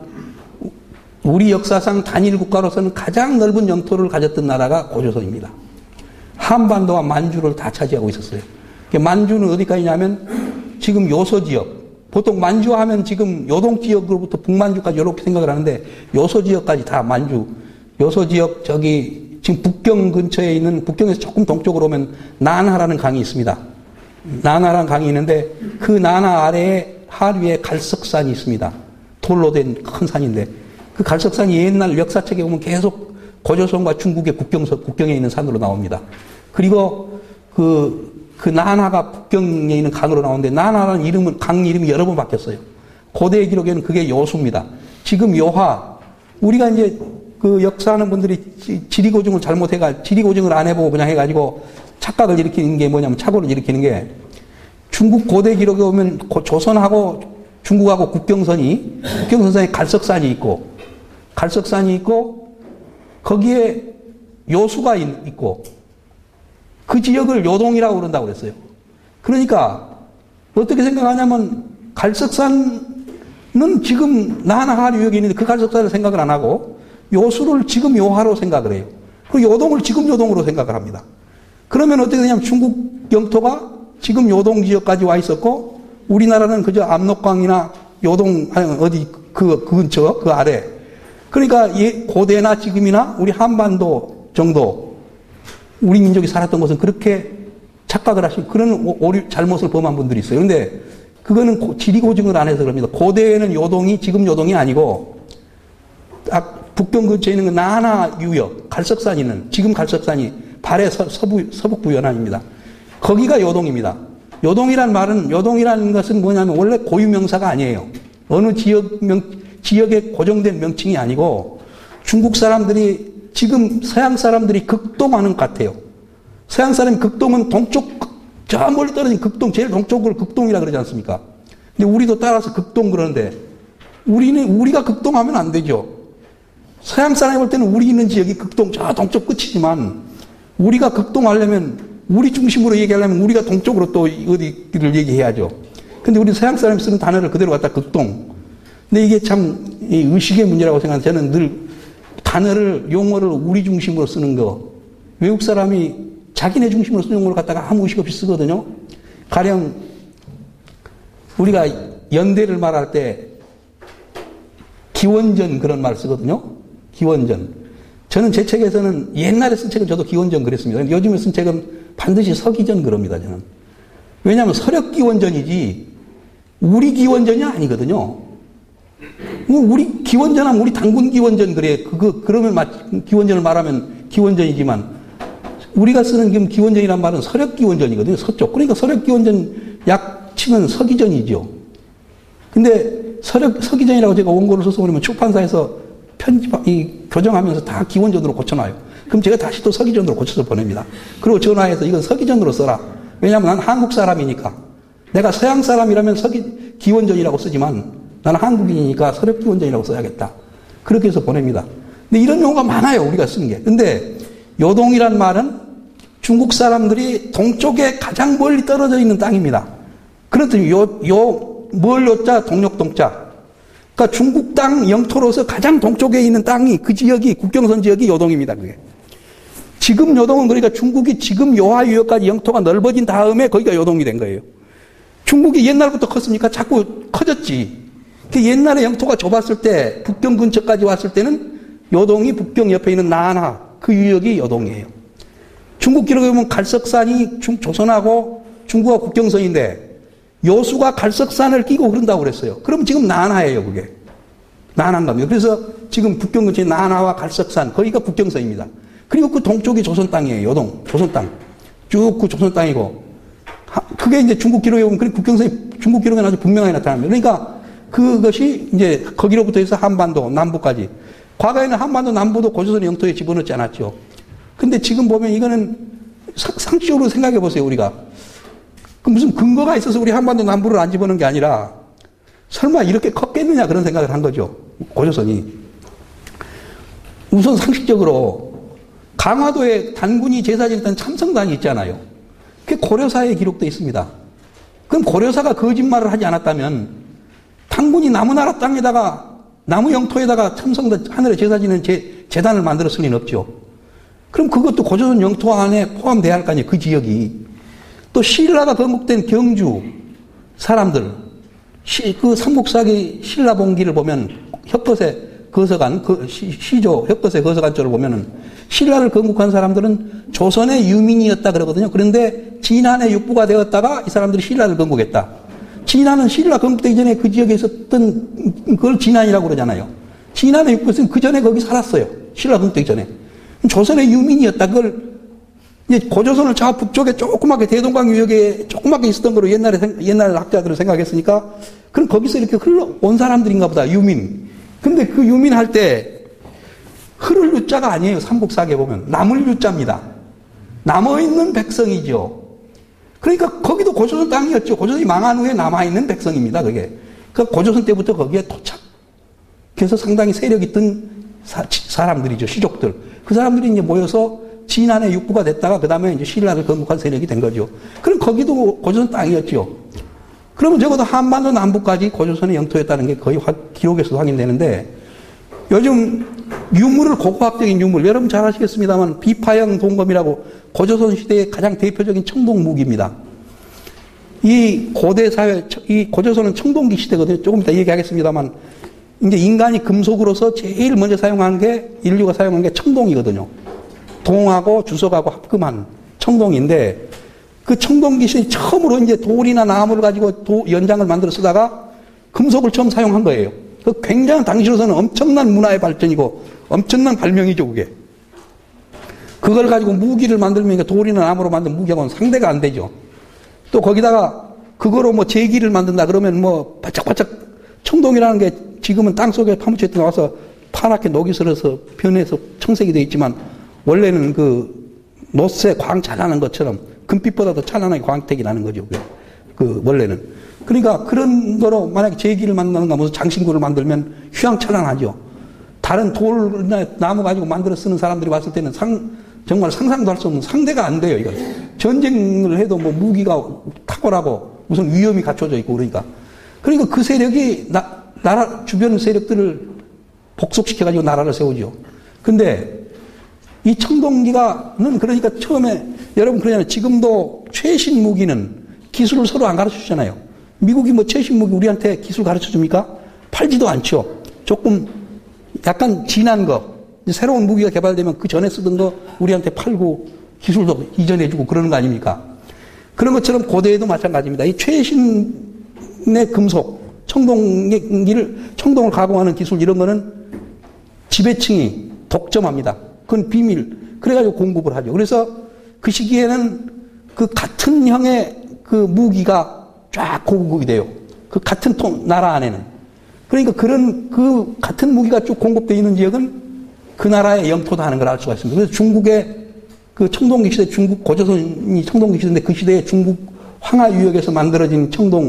S1: 우리 역사상 단일 국가로서는 가장 넓은 영토를 가졌던 나라가 고조선입니다. 한반도와 만주를 다 차지하고 있었어요. 만주는 어디까지냐면 지금 요서 지역, 보통 만주 하면 지금 요동 지역으로부터 북만주까지 이렇게 생각을 하는데 요서 지역까지 다 만주, 요서 지역 저기 지금 북경 근처에 있는, 북경에서 조금 동쪽으로 오면 나나라는 강이 있습니다. 나나라는 강이 있는데 그 나나 아래에 하류에 갈석산이 있습니다. 돌로 된 큰 산인데 그 갈석산이 옛날 역사책에 보면 계속 고조선과 중국의 국경서, 국경에 있는 산으로 나옵니다. 그리고 그, 그 나나가 북경에 있는 강으로 나오는데 나나라는 이름은, 강 이름이 여러 번 바뀌었어요. 고대 기록에는 그게 요수입니다. 지금 요하, 우리가 이제 그 역사하는 분들이 지리고증을 잘못해가, 지리고증을 안 해보고 그냥 해가지고 착각을 일으키는 게 뭐냐면, 착오를 일으키는 게 중국 고대 기록에 보면 조선하고 중국하고 국경선이, 국경선상에 갈석산이 있고, 갈석산이 있고, 거기에 요수가 있고 그 지역을 요동이라고 그런다고 그랬어요. 그러니까 어떻게 생각하냐면 갈석산은 지금 나나하류역에 있는데 그 갈석산을 생각을 안 하고 요수를 지금 요하로 생각을 해요. 그리고 요동을 지금 요동으로 생각을 합니다. 그러면 어떻게 되냐면 중국 영토가 지금 요동 지역까지 와 있었고 우리나라는 그저 압록강이나 요동 어디 그, 그 근처 그 아래, 그러니까 고대나 지금이나 우리 한반도 정도 우리 민족이 살았던 것은 그렇게 착각을 하신 그런 오류, 잘못을 범한 분들이 있어요. 그런데 그거는 지리고증을 안 해서 그럽니다. 고대에는 요동이 지금 요동이 아니고 북경 근처에 있는 그 나나 유역, 갈석산이 있는, 지금 갈석산이 발해 서, 서부, 서북부 연안입니다. 거기가 요동입니다. 요동이란 말은, 요동이라는 것은 뭐냐면 원래 고유명사가 아니에요. 어느 지역명, 지역에 고정된 명칭이 아니고 중국 사람들이 지금 서양 사람들이 극동하는 것 같아요. 서양 사람이 극동은 동쪽, 저 멀리 떨어진 극동, 제일 동쪽을 극동이라 그러지 않습니까? 근데 우리도 따라서 극동 그러는데 우리는, 우리가 극동하면 안 되죠. 서양 사람이 볼 때는 우리 있는 지역이 극동, 저 동쪽 끝이지만 우리가 극동하려면, 우리 중심으로 얘기하려면 우리가 동쪽으로 또 어디를 얘기해야죠. 근데 우리 서양 사람이 쓰는 단어를 그대로 갖다 극동. 근데 이게 참 의식의 문제라고 생각하는, 저는 늘 단어를, 용어를 우리 중심으로 쓰는 거, 외국 사람이 자기네 중심으로 쓰는 용어를 갖다가 아무 의식 없이 쓰거든요. 가령 우리가 연대를 말할 때 기원전 그런 말 쓰거든요. 기원전. 저는 제 책에서는 옛날에 쓴 책은 저도 기원전 그랬습니다. 요즘에 쓴 책은 반드시 서기전 그럽니다, 저는. 왜냐하면 서력기원전이지 우리 기원전이 아니거든요. 우리 기원전하면 우리 당군 기원전 그래. 그거, 그러면 기원전을 말하면 기원전이지만 우리가 쓰는 지금 기원전이란 말은 서력기원전이거든요. 서쪽. 그러니까 서력기원전 약 치면 서기전이죠. 근데 서력, 서기전이라고 제가 원고를 써서 그러면 출판사에서 편집, 이, 교정하면서 다 기원전으로 고쳐놔요. 그럼 제가 다시 또 서기전으로 고쳐서 보냅니다. 그리고 전화해서 이건 서기전으로 써라. 왜냐하면 난 한국 사람이니까. 내가 서양 사람이라면 서기, 기원전이라고 쓰지만 나는 한국인이니까 서력기원전이라고 써야겠다. 그렇게 해서 보냅니다. 근데 이런 용어가 많아요, 우리가 쓰는 게. 근데 요동이란 말은 중국 사람들이 동쪽에 가장 멀리 떨어져 있는 땅입니다. 그렇더니 요, 요, 뭘 요자, 동력동자. 그러니까 중국 땅 영토로서 가장 동쪽에 있는 땅이, 그 지역이, 국경선 지역이 요동입니다, 그게. 지금 요동은 그러니까 중국이 지금 요하 유역까지 영토가 넓어진 다음에 거기가 요동이 된 거예요. 중국이 옛날부터 컸습니까? 자꾸 커졌지. 그 옛날에 영토가 좁았을 때, 북경 근처까지 왔을 때는 요동이 북경 옆에 있는 나나, 그 유역이 요동이에요. 중국 기록에 보면 갈석산이 중, 조선하고 중국과 국경선인데, 요수가 갈석산을 끼고 그런다고 그랬어요. 그럼 지금 나나예요, 그게. 나나인 겁니다. 그래서 지금 북경 근처에 나나와 갈석산, 거기가 국경선입니다. 그리고 그 동쪽이 조선 땅이에요, 요동, 조선 땅. 쭉 그 조선 땅이고. 그게 이제 중국 기록에 보면, 그 국경선이 중국 기록에 아주 분명하게 나타납니다. 그러니까 그것이 이제 거기로부터 해서 한반도, 남부까지. 과거에는 한반도, 남부도 고조선 영토에 집어넣지 않았죠. 근데 지금 보면 이거는 상식적으로 생각해 보세요, 우리가. 그 무슨 근거가 있어서 우리 한반도 남부를 안 집어넣은 게 아니라 설마 이렇게 컸겠느냐 그런 생각을 한 거죠. 고조선이. 우선 상식적으로 강화도에 단군이 제사 지냈던 참성단이 있잖아요. 그게 고려사에 기록되어 있습니다. 그럼 고려사가 거짓말을 하지 않았다면 단군이 나무나라 땅에다가 나무 영토에다가 참성단 하늘에 제사 지는 제, 재단을 만들었을 리는 없죠. 그럼 그것도 고조선 영토 안에 포함돼야 할 거 아니에요. 그 지역이. 또 신라가 건국된 경주 사람들, 시, 그 삼국사기 신라봉기를 보면 혁것에 거서간, 그 시, 시조 혁것에 거서간 쪽을 보면은 신라를 건국한 사람들은 조선의 유민이었다 그러거든요. 그런데 진안의 육부가 되었다가 이 사람들이 신라를 건국했다. 진안은 신라 건국되기 전에 그 지역에 있었던 그걸 진안이라고 그러잖아요. 진안의 육부는 그 전에 거기 살았어요. 신라 건국되기 전에. 조선의 유민이었다. 그걸 이제 고조선을 저 북쪽에 조그맣게 대동강 유역에 조그맣게 있었던 거로 옛날에 옛날 학자들은 생각했으니까 그럼 거기서 이렇게 흘러온 사람들인가 보다. 유민. 근데 그 유민 할 때 흐를 유자가 아니에요. 삼국사기에 보면 남을 유자입니다. 남아있는 백성이죠. 그러니까 거기도 고조선 땅이었죠. 고조선이 망한 후에 남아있는 백성입니다. 그게. 그러니까 고조선 때부터 거기에 도착. 그래서 상당히 세력 있던 사, 사람들이죠. 시족들. 그 사람들이 이제 모여서 진안의 육부가 됐다가 그 다음에 이제 신라를 건국한 세력이 된 거죠. 그럼 거기도 고조선 땅이었죠. 그러면 적어도 한반도 남부까지 고조선의 영토였다는 게 거의 기록에서도 확인되는데 요즘 유물을 고고학적인 유물 여러분 잘 아시겠습니다만 비파형 동검이라고 고조선 시대의 가장 대표적인 청동 무기입니다. 이 고대 사회 이 고조선은 청동기 시대거든요. 조금 이따 얘기하겠습니다만 이제 인간이 금속으로서 제일 먼저 사용한 게 인류가 사용한 게 청동이거든요. 동하고 주석하고 합금한 청동인데 그 청동기 시대 처음으로 이제 돌이나 나무를 가지고 도, 연장을 만들어 쓰다가 금속을 처음 사용한 거예요. 그 굉장한 당시로서는 엄청난 문화의 발전이고 엄청난 발명이죠, 그게. 그걸 가지고 무기를 만들면 돌이나 나무로 만든 무기하고는 상대가 안 되죠. 또 거기다가 그거로 뭐 제기를 만든다 그러면 뭐 바짝바짝 청동이라는 게 지금은 땅 속에 파묻혀 있다 나와서 파랗게 녹이 슬어서 변해서 청색이 되어 있지만 원래는 그 노쇠 광 찬란한 것처럼 금빛보다 더 찬란하게 광택이 나는 거죠. 그 원래는. 그러니까 그런 거로 만약에 제기를 만드는가 무슨 장신구를 만들면 휘황찬란하죠. 다른 돌이나 나무 가지고 만들어 쓰는 사람들이 봤을 때는 상, 정말 상상도 할 수 없는 상대가 안 돼요, 이거. 전쟁을 해도 뭐 무기가 탁월하고 무슨 위험이 갖춰져 있고 그러니까. 그러니까 그 세력이 나, 나라, 주변 세력들을 복속시켜가지고 나라를 세우죠. 근데 이 청동기가는 그러니까 처음에 여러분 그러잖아요. 지금도 최신 무기는 기술을 서로 안 가르쳐 주잖아요. 미국이 뭐 최신 무기 우리한테 기술 가르쳐 줍니까? 팔지도 않죠. 조금 약간 진한 거, 새로운 무기가 개발되면 그 전에 쓰던 거 우리한테 팔고 기술도 이전해 주고 그러는 거 아닙니까? 그런 것처럼 고대에도 마찬가지입니다. 이 최신의 금속, 청동기를, 청동을 가공하는 기술 이런 거는 지배층이 독점합니다. 그건 비밀. 그래가지고 공급을 하죠. 그래서 그 시기에는 그 같은 형의 그 무기가 쫙 공급이 돼요. 그 같은 통, 나라 안에는. 그러니까 그런 그 같은 무기가 쭉 공급되어 있는 지역은 그 나라의 영토다 하는 걸 알 수가 있습니다. 그래서 중국의 그 청동기 시대, 중국 고조선이 청동기 시대인데 그 시대에 중국 황하 유역에서 만들어진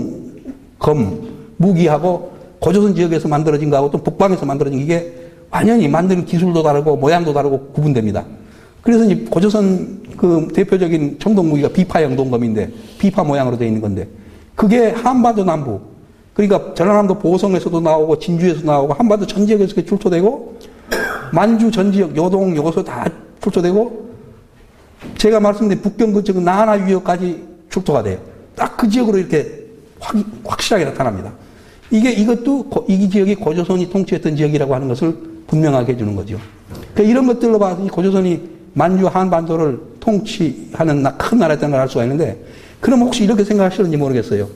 S1: 청동검 무기하고 고조선 지역에서 만들어진 거하고 또 북방에서 만들어진 이게 완전히 만드는 기술도 다르고 모양도 다르고 구분됩니다. 그래서 이제 고조선 그 대표적인 청동 무기가 비파형 동검인데 비파 모양으로 되어 있는 건데 그게 한반도 남부 그러니까 전라남도 보성에서도 나오고 진주에서 나오고 한반도 전 지역에서 출토되고 만주 전 지역 요동 요소 다 출토되고 제가 말씀드린 북경 근처 나하나 유역까지 출토가 돼요. 딱 그 지역으로 이렇게 확, 확실하게 나타납니다. 이게 이것도 이 지역이 고조선이 통치했던 지역이라고 하는 것을 분명하게 해주는 거죠. 그러니까 이런 것들로 봐서 고조선이 만주 한반도를 통치하는 큰 나라였다는 걸 알 수가 있는데 그럼 혹시 이렇게 생각하시는지 모르겠어요.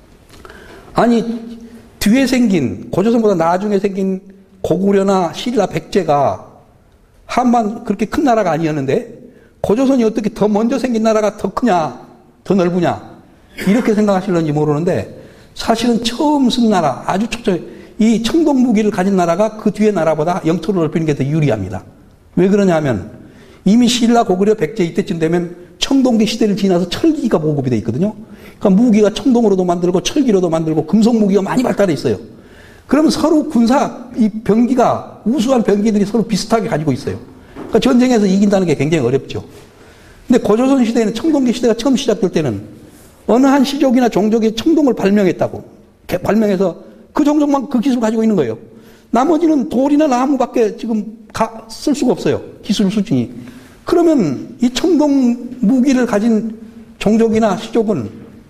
S1: 아니 뒤에 생긴 고조선보다 나중에 생긴 고구려나 신라 백제가 한반 그렇게 큰 나라가 아니었는데 고조선이 어떻게 더 먼저 생긴 나라가 더 크냐 더 넓으냐 이렇게 생각하실는지 모르는데 사실은 처음 쓴 나라 아주 초점 이 청동 무기를 가진 나라가 그 뒤에 나라보다 영토를 넓히는 게 더 유리합니다. 왜 그러냐면 이미 신라 고구려 백제 이때쯤 되면 청동기 시대를 지나서 철기가 보급이 돼 있거든요. 그러니까 무기가 청동으로도 만들고 철기로도 만들고 금속 무기가 많이 발달해 있어요. 그러면 서로 군사 이 병기가 우수한 병기들이 서로 비슷하게 가지고 있어요. 그러니까 전쟁에서 이긴다는 게 굉장히 어렵죠. 근데 고조선 시대에는 청동기 시대가 처음 시작될 때는 어느 한 시족이나 종족이 청동을 발명했다고 발명해서 그 종족만 그 기술 가지고 있는 거예요. 나머지는 돌이나 나무밖에 지금 가, 쓸 수가 없어요. 기술 수준이. 그러면 이 청동 무기를 가진 종족이나 시족은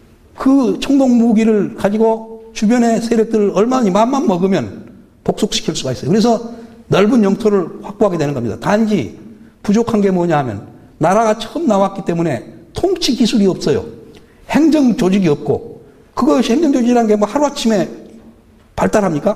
S1: 그 청동 무기를 가지고 주변의 세력들을 얼마나 맘만 먹으면 복속시킬 수가 있어요. 그래서 넓은 영토를 확보하게 되는 겁니다. 단지 부족한 게 뭐냐 하면 나라가 처음 나왔기 때문에 통치 기술이 없어요. 행정 조직이 없고, 그것이 행정 조직이라는 게 뭐 하루아침에 발달합니까?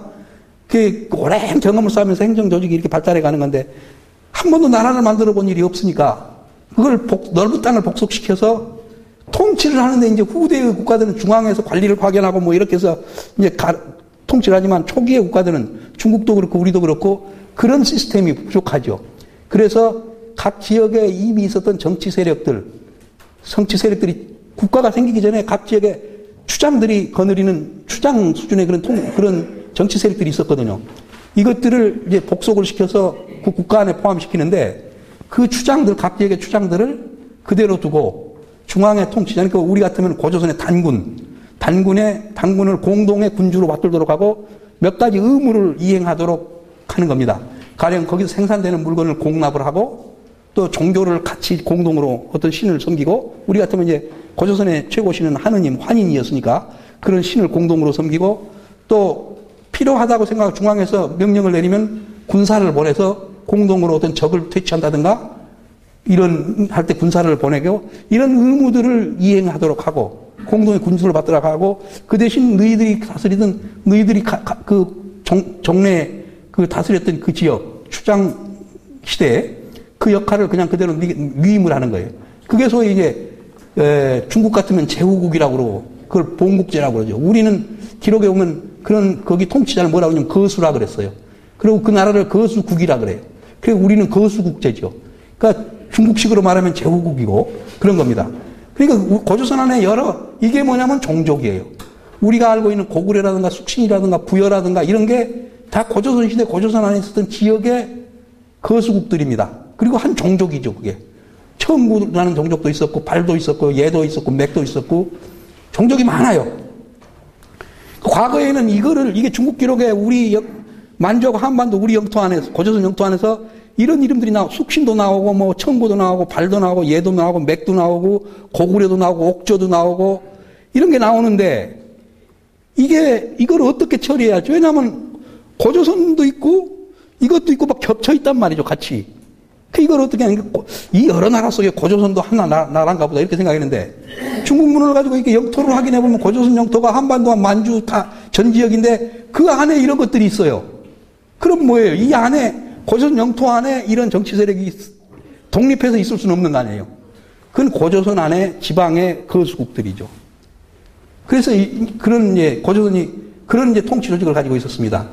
S1: 그 오랜 경험을 쌓으면서 행정 조직이 이렇게 발달해 가는 건데 한 번도 나라를 만들어 본 일이 없으니까 그걸 복, 넓은 땅을 복속시켜서 통치를 하는데 이제 후대의 국가들은 중앙에서 관리를 확연하고 뭐 이렇게 해서 이제 가, 통치를 하지만 초기의 국가들은 중국도 그렇고 우리도 그렇고 그런 시스템이 부족하죠. 그래서 각 지역에 이미 있었던 정치 세력들, 정치 세력들이 국가가 생기기 전에 각 지역에 추장들이 거느리는 추장 수준의 그런 통, 그런 정치 세력들이 있었거든요. 이것들을 이제 복속을 시켜서 그 국가 안에 포함시키는데 그 추장들, 각 지역의 추장들을 그대로 두고 중앙의 통치자, 그러니까 우리 같으면 고조선의 단군, 단군의, 단군을 공동의 군주로 받들도록 하고 몇 가지 의무를 이행하도록 하는 겁니다. 가령 거기서 생산되는 물건을 공납을 하고 또 종교를 같이 공동으로 어떤 신을 섬기고, 우리 같으면 이제 고조선의 최고 신은 하느님, 환인이었으니까 그런 신을 공동으로 섬기고, 또 필요하다고 생각하고 중앙에서 명령을 내리면 군사를 보내서 공동으로 어떤 적을 퇴치한다든가 이런 할 때 군사를 보내고 이런 의무들을 이행하도록 하고 공동의 군수를 받도록 하고, 그 대신 너희들이 다스리던 너희들이 가, 가, 그 정, 정례 그 다스렸던 그 지역 추장 시대에 그 역할을 그냥 그대로 위임을 하는 거예요. 그게 소위 이제 에, 중국 같으면 제후국이라고 그러고 그걸 봉국제라고 그러죠. 우리는 기록에 보면 그런 거기 통치자를 뭐라고 하냐면 거수라 그랬어요. 그리고 그 나라를 거수국이라 그래요. 그리고 우리는 거수국제죠. 그러니까 중국식으로 말하면 제후국이고 그런 겁니다. 그러니까 고조선 안에 여러, 이게 뭐냐면 종족이에요. 우리가 알고 있는 고구려라든가 숙신이라든가 부여라든가 이런 게 다 고조선 시대 고조선 안에 있었던 지역의 거수국들입니다. 그리고 한 종족이죠, 그게. 청구라는 종족도 있었고, 발도 있었고, 예도 있었고, 맥도 있었고, 종족이 많아요. 과거에는 이거를, 이게 중국 기록에 우리 만주하고 한반도 우리 영토 안에서, 고조선 영토 안에서 이런 이름들이 나오고, 숙신도 나오고, 뭐, 청구도 나오고, 발도 나오고, 예도 나오고, 맥도 나오고, 고구려도 나오고, 옥조도 나오고, 이런 게 나오는데, 이게, 이걸 어떻게 처리해야 할지. 왜냐하면, 고조선도 있고, 이것도 있고, 막 겹쳐 있단 말이죠, 같이. 그 이걸 어떻게 하는 게, 이 여러 나라 속에 고조선도 하나 나, 나라인가 보다, 이렇게 생각했는데, 중국 문헌을 가지고 이렇게 영토를 확인해보면, 고조선 영토가 한반도와 만주 다 전 지역인데, 그 안에 이런 것들이 있어요. 그럼 뭐예요? 이 안에, 고조선 영토 안에 이런 정치 세력이 독립해서 있을 수는 없는 거 아니에요. 그건 고조선 안에 지방의 거수국들이죠. 그래서 이, 그런 예, 고조선이 그런 이제 통치 조직을 가지고 있었습니다.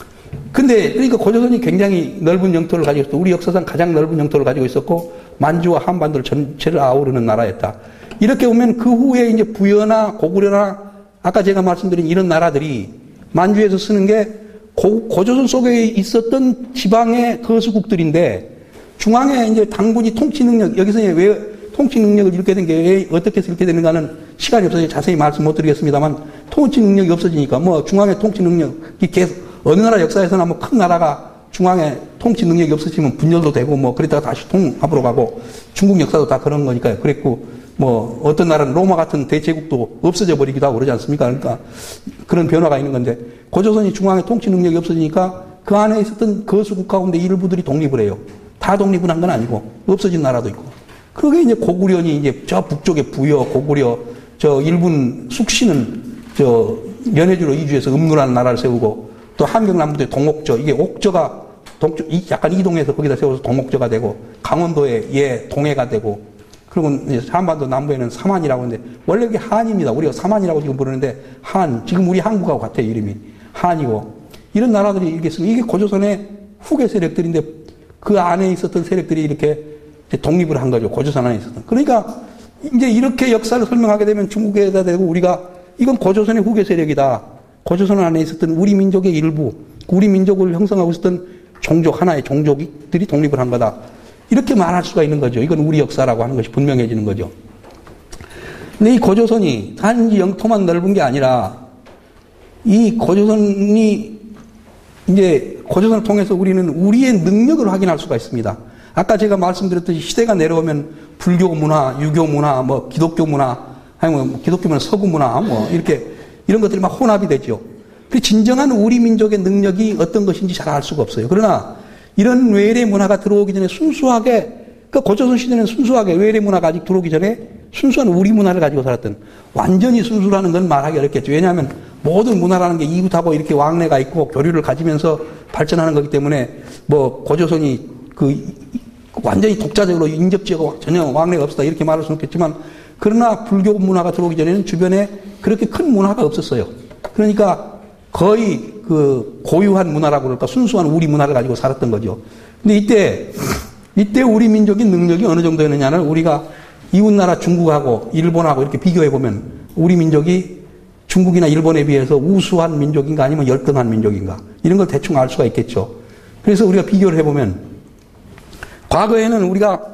S1: 근데 그러니까 고조선이 굉장히 넓은 영토를 가지고 있었고, 우리 역사상 가장 넓은 영토를 가지고 있었고, 만주와 한반도를 전체를 아우르는 나라였다. 이렇게 보면 그 후에 이제 부여나 고구려나 아까 제가 말씀드린 이런 나라들이 만주에서 쓰는 게 고, 고조선 속에 있었던 지방의 거수국들인데, 중앙에 이제 당군이 통치 능력, 여기서 왜 통치 능력을 잃게 된 게 왜 어떻게 해서 이렇게 되는가는 시간이 없어서 자세히 말씀 못 드리겠습니다만, 통치 능력이 없어지니까 뭐 중앙의 통치 능력이 계속, 어느 나라 역사에서나 뭐 큰 나라가 중앙에 통치 능력이 없어지면 분열도 되고 뭐 그러다가 다시 통합으로 가고, 중국 역사도 다 그런 거니까요. 그랬고, 뭐 어떤 나라는 로마 같은 대제국도 없어져 버리기도 하고 그러지 않습니까? 그러니까 그런 변화가 있는 건데, 고조선이 중앙에 통치 능력이 없어지니까 그 안에 있었던 거수국 가운데 일부들이 독립을 해요. 다 독립을 한 건 아니고 없어진 나라도 있고. 그게 이제 고구려니 이제 저 북쪽에 부여, 고구려, 저 일본 숙신은 저 연해주로 이주해서 음누라는 나라를 세우고, 또 함경남도에 동옥저, 이게 옥저가 동쪽, 약간 이동해서 거기다 세워서 동옥저가 되고, 강원도에 예 동해가 되고, 그리고 이제 한반도 남부에는 삼한이라고 하는데, 원래 이게 한입니다. 우리가 삼한이라고 지금 부르는데, 한, 지금 우리 한국하고 같아요, 이름이. 한이고. 이런 나라들이 이렇게 있으면, 이게 고조선의 후계 세력들인데, 그 안에 있었던 세력들이 이렇게 독립을 한 거죠. 고조선 안에 있었던. 그러니까, 이제 이렇게 역사를 설명하게 되면 중국에다 대고 우리가, 이건 고조선의 후계 세력이다. 고조선 안에 있었던 우리 민족의 일부, 우리 민족을 형성하고 있었던 종족, 하나의 종족들이 독립을 한 거다. 이렇게 말할 수가 있는 거죠. 이건 우리 역사라고 하는 것이 분명해지는 거죠. 근데 이 고조선이 단지 영토만 넓은 게 아니라, 이 고조선이, 이제 고조선을 통해서 우리는 우리의 능력을 확인할 수가 있습니다. 아까 제가 말씀드렸듯이 시대가 내려오면 불교 문화, 유교 문화, 뭐 기독교 문화, 아니면 기독교 문화, 서구 문화, 뭐 이렇게 이런 것들이 막 혼합이 되죠. 그 진정한 우리 민족의 능력이 어떤 것인지 잘 알 수가 없어요. 그러나 이런 외래 문화가 들어오기 전에 순수하게, 그 고조선 시대는 순수하게 외래 문화가 아직 들어오기 전에 순수한 우리 문화를 가지고 살았던, 완전히 순수라는 건 말하기 어렵겠죠. 왜냐하면 모든 문화라는 게 이웃하고 이렇게 왕래가 있고 교류를 가지면서 발전하는 거기 때문에 뭐 고조선이 그 완전히 독자적으로 인접지하고 전혀 왕래가 없었다 이렇게 말할 수는 없겠지만, 그러나 불교 문화가 들어오기 전에는 주변에 그렇게 큰 문화가 없었어요. 그러니까 거의 그 고유한 문화라고 그럴까, 순수한 우리 문화를 가지고 살았던 거죠. 근데 이때 이때 우리 민족의 능력이 어느 정도였느냐는 우리가 이웃나라 중국하고 일본하고 이렇게 비교해 보면 우리 민족이 중국이나 일본에 비해서 우수한 민족인가 아니면 열등한 민족인가 이런 걸 대충 알 수가 있겠죠. 그래서 우리가 비교를 해보면, 과거에는 우리가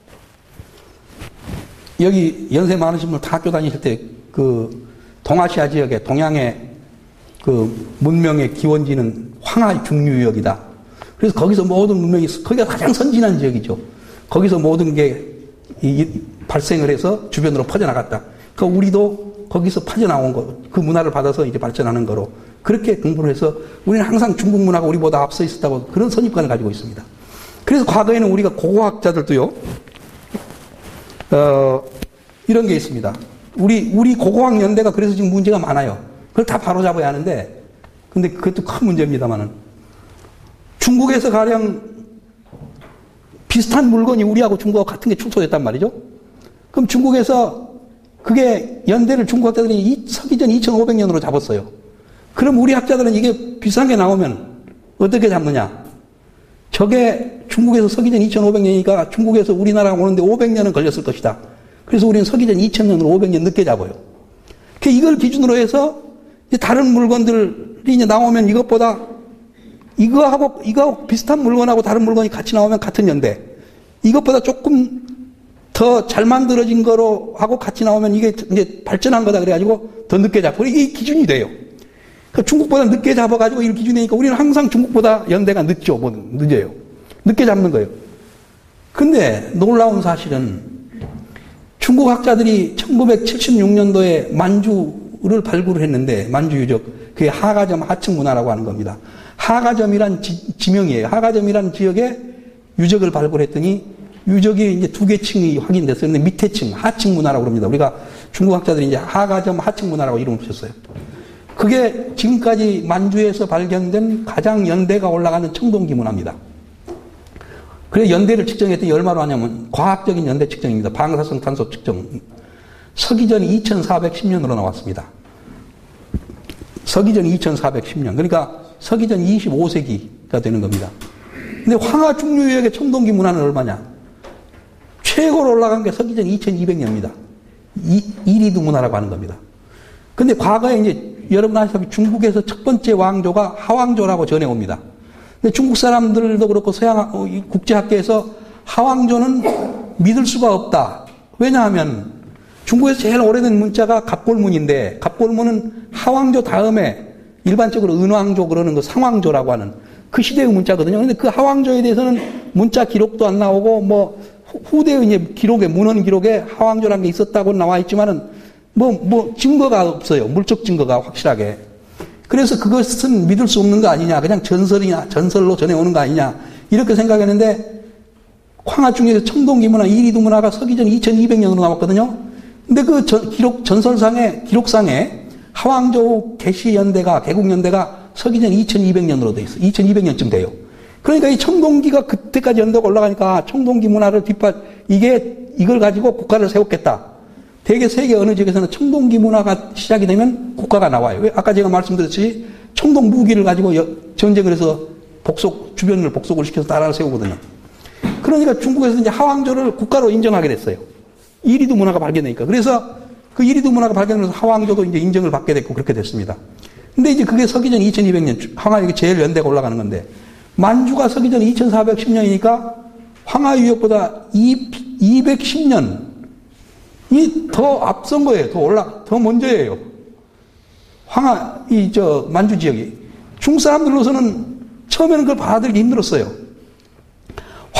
S1: 여기 연세 많으신 분 다 학교 다니실 때 그 동아시아 지역에 동양의 그 문명의 기원지는 황하 중류역이다. 그래서 거기서 모든 문명이, 거기가 가장 선진한 지역이죠. 거기서 모든 게 이, 발생을 해서 주변으로 퍼져나갔다. 그러니까 우리도 거기서 퍼져나온 거, 그 문화를 받아서 이제 발전하는 거로 그렇게 공부를 해서 우리는 항상 중국 문화가 우리보다 앞서 있었다고 그런 선입관을 가지고 있습니다. 그래서 과거에는 우리가 고고학자들도요, 어, 이런 게 있습니다. 우리, 우리 고고학 연대가 그래서 지금 문제가 많아요. 그걸 다 바로잡아야 하는데, 근데 그것도 큰 문제입니다만은. 중국에서 가령 비슷한 물건이 우리하고 중국하고 같은 게 출토됐단 말이죠. 그럼 중국에서 그게 연대를 중국 학자들이 서기 전 이천오백 년으로 잡았어요. 그럼 우리 학자들은 이게 비싼 게 나오면 어떻게 잡느냐? 저게 중국에서 서기 전 이천오백 년이니까 중국에서 우리나라가 오는데 오백 년은 걸렸을 것이다. 그래서 우리는 서기 전 이천 년으로 오백 년 늦게 잡아요. 이걸 기준으로 해서 다른 물건들이 이제 나오면 이것보다 이거하고 이거하고 비슷한 물건하고 다른 물건이 같이 나오면 같은 연대. 이것보다 조금 더 잘 만들어진 거로 하고 같이 나오면 이게 이제 발전한 거다 그래가지고 더 늦게 잡고 이게 기준이 돼요. 그러니까 중국보다 늦게 잡아가지고 이걸 기준이니까 우리는 항상 중국보다 연대가 늦죠. 뭐 늦어요. 늦게 잡는 거예요. 근데 놀라운 사실은 중국 학자들이 천구백칠십육 년도에 만주를 발굴을 했는데, 만주 유적, 그게 하가점 하층 문화라고 하는 겁니다. 하가점이란 지, 지명이에요. 하가점이란 지역에 유적을 발굴했더니 유적이 이제 두 개 층이 확인됐어요. 근데 밑에 층, 하층 문화라고 합니다. 우리가 중국 학자들이 이제 하가점 하층 문화라고 이름을 붙였어요. 그게 지금까지 만주에서 발견된 가장 연대가 올라가는 청동기 문화입니다. 그래서 연대를 측정했더니 얼마로 하냐면 과학적인 연대 측정입니다. 방사성 탄소 측정. 서기전 이천사백십 년으로 나왔습니다. 서기전 이천사백십 년. 그러니까 서기전 이십오 세기가 되는 겁니다. 근데 황하 중류역의 청동기 문화는 얼마냐? 최고로 올라간 게 서기전 이천이백 년입니다. 이, 이리두 문화라고 하는 겁니다. 근데 과거에 이제 여러분 아시다시피 중국에서 첫 번째 왕조가 하왕조라고 전해옵니다. 근데 중국 사람들도 그렇고 서양 국제학계에서 하왕조는 믿을 수가 없다. 왜냐하면 중국에서 제일 오래된 문자가 갑골문인데, 갑골문은 하왕조 다음에 일반적으로 은왕조 그러는 거 상왕조라고 하는 그 시대의 문자거든요. 근데 그 하왕조에 대해서는 문자 기록도 안 나오고 뭐 후대의 이제 기록에, 문헌 기록에 하왕조라는 게 있었다고 나와 있지만은 뭐, 뭐 증거가 없어요. 물적 증거가 확실하게. 그래서 그것은 믿을 수 없는 거 아니냐. 그냥 전설이냐, 전설로 전해오는 거 아니냐. 이렇게 생각했는데, 황하 중에서 청동기 문화, 이리두 문화가 서기전 이천이백 년으로 나왔거든요. 근데 그 전, 기록, 전설상에, 기록상에 하왕조 개시연대가, 개국연대가 서기전 이천이백 년으로 돼 있어. 이천이백 년쯤 돼요. 그러니까 이 청동기가 그때까지 연대가 올라가니까 청동기 문화를 뒷받, 이게, 이걸 가지고 국가를 세웠겠다. 대개 세계 어느 지역에서는 청동기 문화가 시작이 되면 국가가 나와요. 왜? 아까 제가 말씀드렸듯이 청동 무기를 가지고 여, 전쟁을 해서 복속, 주변을 복속을 시켜서 나라를 세우거든요. 그러니까 중국에서 이제 하왕조를 국가로 인정하게 됐어요. 이리두 문화가 발견되니까. 그래서 그 이리두 문화가 발견돼서 하왕조도 이제 인정을 받게 됐고 그렇게 됐습니다. 근데 이제 그게 서기전 이천이백 년, 황하유역이 제일 연대가 올라가는 건데, 만주가 서기전 이천사백십 년이니까 황하유역보다 이백십 년, 이 더 앞선 거예요. 더 올라, 더 먼저예요. 황하, 이, 저, 만주 지역이. 중국 사람들로서는 처음에는 그걸 받아들이기 힘들었어요.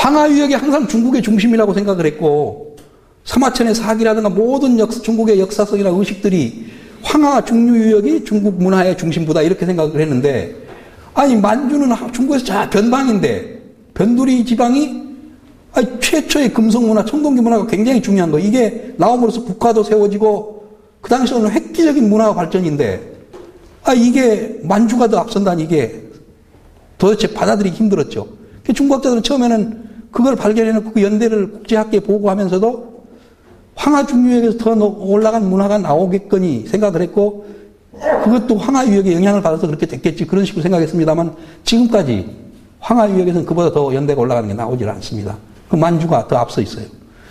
S1: 황하유역이 항상 중국의 중심이라고 생각을 했고 사마천의 사기라든가 모든 역, 중국의 역사성이나 의식들이 황하 중류유역이 중국 문화의 중심부다 이렇게 생각을 했는데 아니 만주는 중국에서 자 변방인데 변두리 지방이 아니, 최초의 금속문화, 청동기 문화가 굉장히 중요한 거. 이게 나옴으로써 국가도 세워지고 그 당시에는 획기적인 문화 발전인데 아 이게 만주가 더 앞선다니 이게 도대체 받아들이기 힘들었죠. 중국학자들은 처음에는 그걸 발견해놓고 그 연대를 국제학계에 보고하면서도 황하중유역에서 더 올라간 문화가 나오겠거니 생각을 했고 그것도 황하유역의 영향을 받아서 그렇게 됐겠지 그런 식으로 생각했습니다만 지금까지 황하유역에서는 그보다 더 연대가 올라가는 게 나오질 않습니다. 그 만주가 더 앞서 있어요.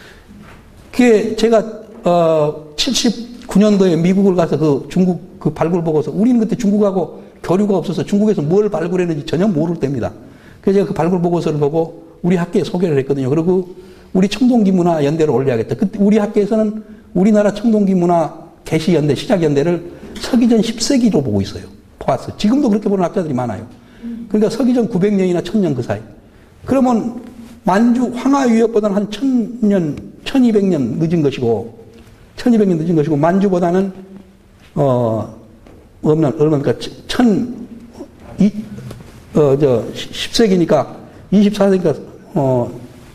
S1: 그게 제가 어 칠십구 년도에 미국을 가서 그 중국 그 발굴 보고서 우리는 그때 중국하고 교류가 없어서 중국에서 뭘 발굴했는지 전혀 모를 때입니다. 그래서 제가 그 발굴 보고서를 보고 우리 학교에 소개를 했거든요. 그리고 우리 청동기 문화 연대를 올려야겠다. 그때 우리 학교에서는 우리나라 청동기 문화 개시 연대, 시작 연대를 서기전 십 세기로 보고 있어요. 보았어요. 지금도 그렇게 보는 학자들이 많아요. 그러니까 서기전 구백 년이나 천 년 그 사이. 그러면 만주 황하유역보다는 한 천 년, 천이백 년 늦은 것이고, 천이백 년 늦은 것이고, 만주보다는, 어, 얼마, 얼마니까, 천, 이, 어, 저, 십 세기니까, 이십사 세기니까, 어,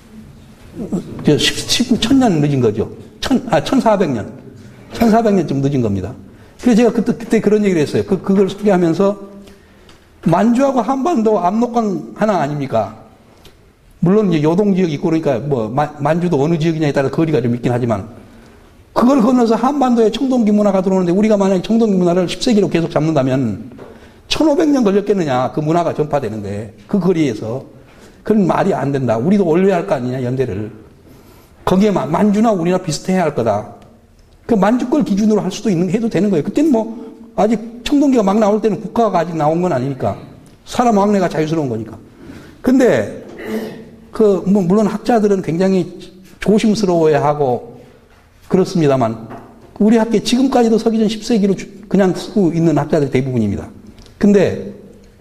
S1: 저, 천 년 늦은 거죠. 천, 아, 천사백 년. 천사백 년쯤 늦은 겁니다. 그래서 제가 그때, 그때 그런 얘기를 했어요. 그, 그걸 소개하면서, 만주하고 한반도 압록강 하나 아닙니까? 물론 이제 요동 지역이 있고 그러니까 뭐 만주도 어느 지역이냐에 따라 거리가 좀 있긴 하지만 그걸 건너서 한반도에 청동기 문화가 들어오는데 우리가 만약에 청동기 문화를 십 세기로 계속 잡는다면 천오백 년 걸렸겠느냐 그 문화가 전파되는데 그 거리에서 그런 말이 안 된다. 우리도 올려야 할 거 아니냐 연대를. 거기에 만주나 우리나 비슷해야 할 거다. 그 만주 걸 기준으로 할 수도 있는 해도 되는 거예요. 그때는 뭐 아직 청동기가 막 나올 때는 국가가 아직 나온 건 아니니까 사람 왕래가 자유스러운 거니까. 근데 그, 뭐, 물론 학자들은 굉장히 조심스러워야 하고, 그렇습니다만, 우리 학계 지금까지도 서기전 십 세기로 그냥 쓰고 있는 학자들이 대부분입니다. 근데,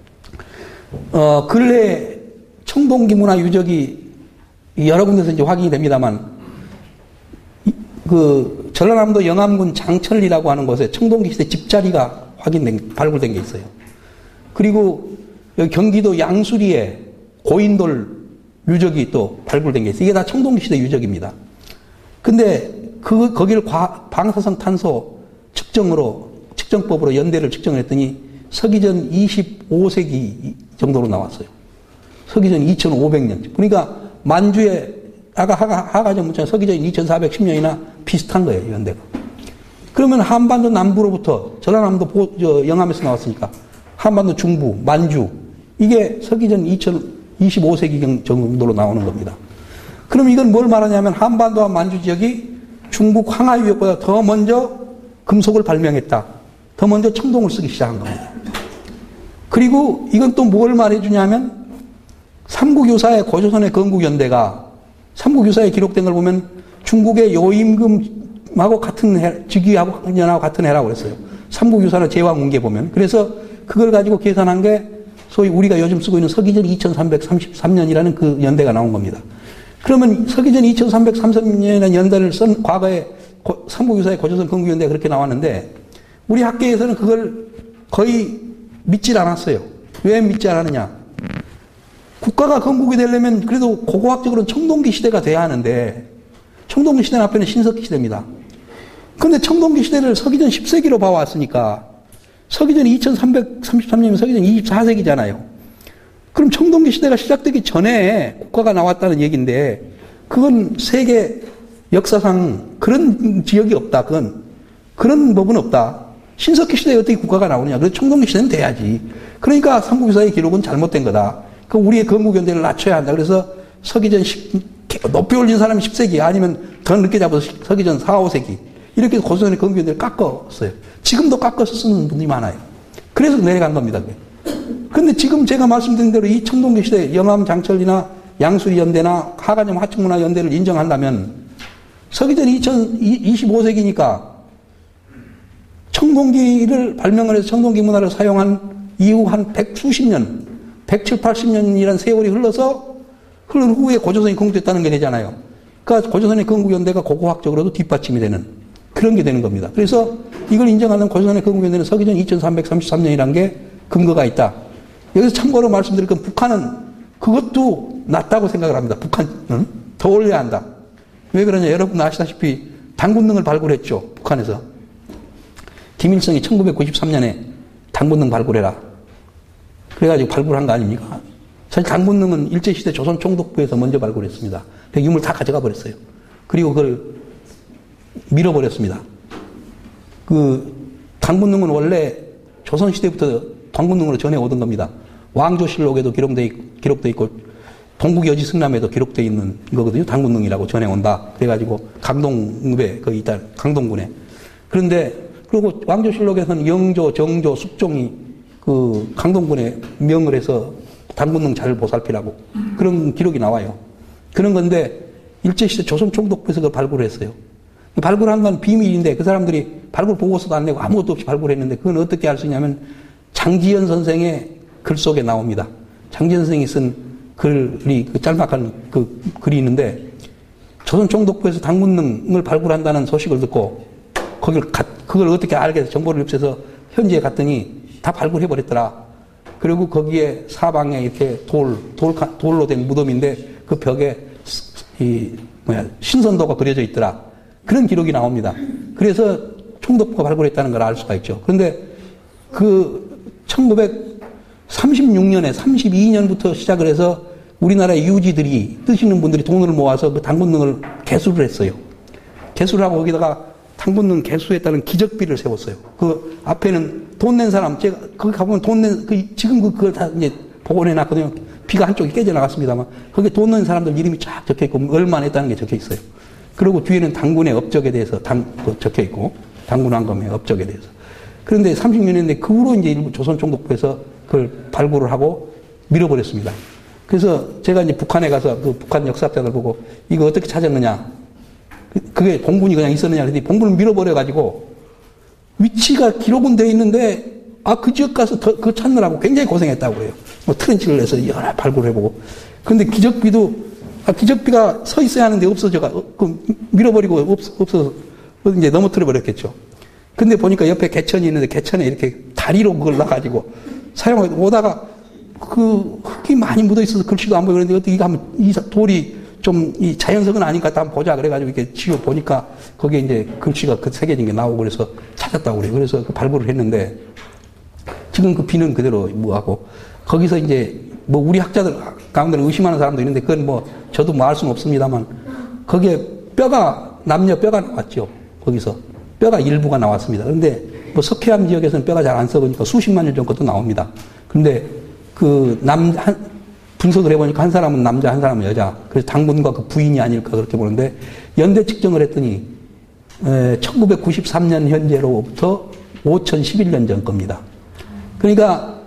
S1: 어, 근래 청동기 문화 유적이 여러 군데서 이제 확인이 됩니다만, 그, 전라남도 영암군 장천리라고 하는 곳에 청동기 시대 집자리가 확인된, 발굴된 게 있어요. 그리고 여기 경기도 양수리에 고인돌 유적이 또 발굴된 게 있어요. 이게 다 청동기 시대 유적입니다. 근데 그, 거기를 과, 방사성 탄소 측정으로, 측정법으로 연대를 측정을 했더니 서기전 이십오 세기 정도로 나왔어요. 서기전 이천오백 년. 그러니까 만주에, 아까 하가, 하가전 문자 서기전 이천사백십 년이나 비슷한 거예요, 연대가. 그러면 한반도 남부로부터, 전라남도 보, 저, 영암에서 나왔으니까 한반도 중부, 만주, 이게 서기전 이천이십오 세기 정도로 나오는 겁니다. 그럼 이건 뭘 말하냐면 한반도와 만주 지역이 중국 황하유역보다 더 먼저 금속을 발명했다. 더 먼저 청동을 쓰기 시작한 겁니다. 그리고 이건 또 뭘 말해주냐면 삼국유사의 고조선의 건국연대가 삼국유사에 기록된 걸 보면 중국의 요임금하고 같은 해, 즉위하고 년하고 같은 해라고 했어요. 삼국유사는 제왕운계 보면. 그래서 그걸 가지고 계산한 게 소위 우리가 요즘 쓰고 있는 서기전 이천삼백삼십삼 년이라는 그 연대가 나온 겁니다. 그러면 서기전 이천삼백삼십 년이라는 연대를 쓴 과거에 고, 삼국유사의 고조선 건국연대가 그렇게 나왔는데 우리 학계에서는 그걸 거의 믿질 않았어요. 왜 믿지 않았느냐? 국가가 건국이 되려면 그래도 고고학적으로는 청동기 시대가 돼야 하는데 청동기 시대 앞에는 신석기 시대입니다. 그런데 청동기 시대를 서기전 십 세기로 봐왔으니까 서기전 이천삼백삼십삼 년이면 서기전 이십사 세기잖아요. 그럼 청동기 시대가 시작되기 전에 국가가 나왔다는 얘기인데 그건 세계 역사상 그런 지역이 없다. 그건 그런 법은 없다. 신석기 시대에 어떻게 국가가 나오느냐. 그래서 청동기 시대는 돼야지. 그러니까 삼국유사의 기록은 잘못된 거다. 그 우리의 건국연대를 낮춰야 한다. 그래서 서기전 십, 높이 올린 사람이 십 세기 아니면 더 늦게 잡아서 서기전 사, 오 세기 이렇게 해서 고조선의 건국연대를 깎았어요. 지금도 깎아서 쓰는 분이 많아요. 그래서 내려간 겁니다. 그런데 지금 제가 말씀드린 대로 이 청동기 시대 영암 장철리나 양수리 연대나 하가점 하층문화 연대를 인정한다면 서기전 이천이십오 세기니까 청동기를 발명을 해서 청동기 문화를 사용한 이후 한 백수십 년, 백칠십, 팔십 년이라는 세월이 흘러서 그런 후에 고조선이 건국됐다는 게 되잖아요. 그러니까 고조선의 건국연대가 고고학적으로도 뒷받침이 되는 그런 게 되는 겁니다. 그래서 이걸 인정하는 고조선의 건국연대는 서기전 이천삼백삼십삼 년이라는 게 근거가 있다. 여기서 참고로 말씀드릴 건 북한은 그것도 낫다고 생각을 합니다. 북한은 더 올려야 한다. 왜 그러냐? 여러분 아시다시피 당군능을 발굴했죠. 북한에서. 김일성이 천구백구십삼 년에 당군능 발굴해라. 그래가지고 발굴한 거 아닙니까? 사실 당군능은 일제시대 조선총독부에서 먼저 발굴했습니다. 그 유물 다 가져가 버렸어요. 그리고 그걸 밀어버렸습니다. 그 당군능은 원래 조선시대부터 당군능으로 전해오던 겁니다. 왕조실록에도 기록돼, 있, 기록돼 있고 동국여지 승남에도 기록돼 있는 거거든요. 당군능이라고 전해온다. 그래가지고 강동읍에 거기 있다. 강동군에. 그런데 그리고 왕조실록에서는 영조, 정조, 숙종이 그 강동군에 명을 해서 당군능 잘 보살피라고 그런 기록이 나와요. 그런 건데 일제시대 조선총독부에서 그걸 발굴을 했어요. 발굴한 건 비밀인데 그 사람들이 발굴 보고서도 안 내고 아무것도 없이 발굴했는데 그건 어떻게 알 수 있냐면 장지연 선생의 글 속에 나옵니다. 장지연 선생이 쓴 글이 그 짤막한 그 글이 있는데 조선총독부에서 당군능을 발굴한다는 소식을 듣고 거길 가, 그걸 어떻게 알게 해서 정보를 입수해서 현지에 갔더니 다 발굴해버렸더라. 그리고 거기에 사방에 이렇게 돌, 돌, 돌로 된 무덤인데 그 벽에 이, 뭐야, 신선도가 그려져 있더라. 그런 기록이 나옵니다. 그래서 총독부가 발굴했다는 걸 알 수가 있죠. 그런데 그 천구백삼십육 년에 삼십이 년부터 시작을 해서 우리나라의 유지들이 뜨시는 분들이 돈을 모아서 그 당군능을 개수를 했어요. 개수를 하고 거기다가 당군능 개수했다는 기적비를 세웠어요. 그 앞에는 돈 낸 사람, 제가 거기 가보면 돈 낸, 그 지금 그, 그걸 다 이제 복원해 놨거든요. 비가 한쪽이 깨져 나갔습니다만, 거기에 돈 낸 사람들 이름이 쫙 적혀 있고, 얼마 냈다는 게 적혀 있어요. 그리고 뒤에는 당군의 업적에 대해서 당, 그 적혀 있고, 당군왕검의 업적에 대해서. 그런데 삼십 년인데 그 후로 이제 일부 조선총독부에서 그걸 발굴을 하고 밀어버렸습니다. 그래서 제가 이제 북한에 가서 그 북한 역사학자들 보고 이거 어떻게 찾았느냐. 그게 봉분이 그냥 있었느냐 그랬더니 봉분을 밀어버려가지고 위치가 기록은 돼 있는데 아, 그 지역 가서 더, 그거 찾느라고 굉장히 고생했다고 그래요. 뭐 트렌치를 해서 여러 발굴해보고. 근데 기적비도 아, 기적비가 서 있어야 하는데 없어져가, 어, 그 밀어버리고 없, 없어서 이제 넘어뜨려 버렸겠죠. 근데 보니까 옆에 개천이 있는데 개천에 이렇게 다리로 그걸 놔가지고 사용하고 오다가 그 흙이 많이 묻어 있어서 글씨도 안 보이는데 어떻게 이거 한번 이 돌이 좀 이 자연석은 아닌 것 같다 한번 보자 그래가지고 이렇게 지워 보니까 거기에 이제 글씨가 그 새겨진 게 나오고 그래서 찾았다고 그래요. 그래서 그 발굴을 했는데 지금 그 비는 그대로 뭐하고 거기서 이제 뭐 우리 학자들 가운데는 의심하는 사람도 있는데 그건 뭐 저도 뭐 알 수는 없습니다만 거기에 뼈가 남녀 뼈가 나왔죠. 거기서 뼈가 일부가 나왔습니다. 그런데 뭐 석회암 지역에서는 뼈가 잘 안 썩으니까 수십만 년 전 것도 나옵니다. 그런데 그 남 한 분석을 해보니까 한 사람은 남자, 한 사람은 여자. 그래서 당군과 그 부인이 아닐까 그렇게 보는데 연대 측정을 했더니 에, 천구백구십삼 년 현재로부터 오천십일 년 전 겁니다. 그러니까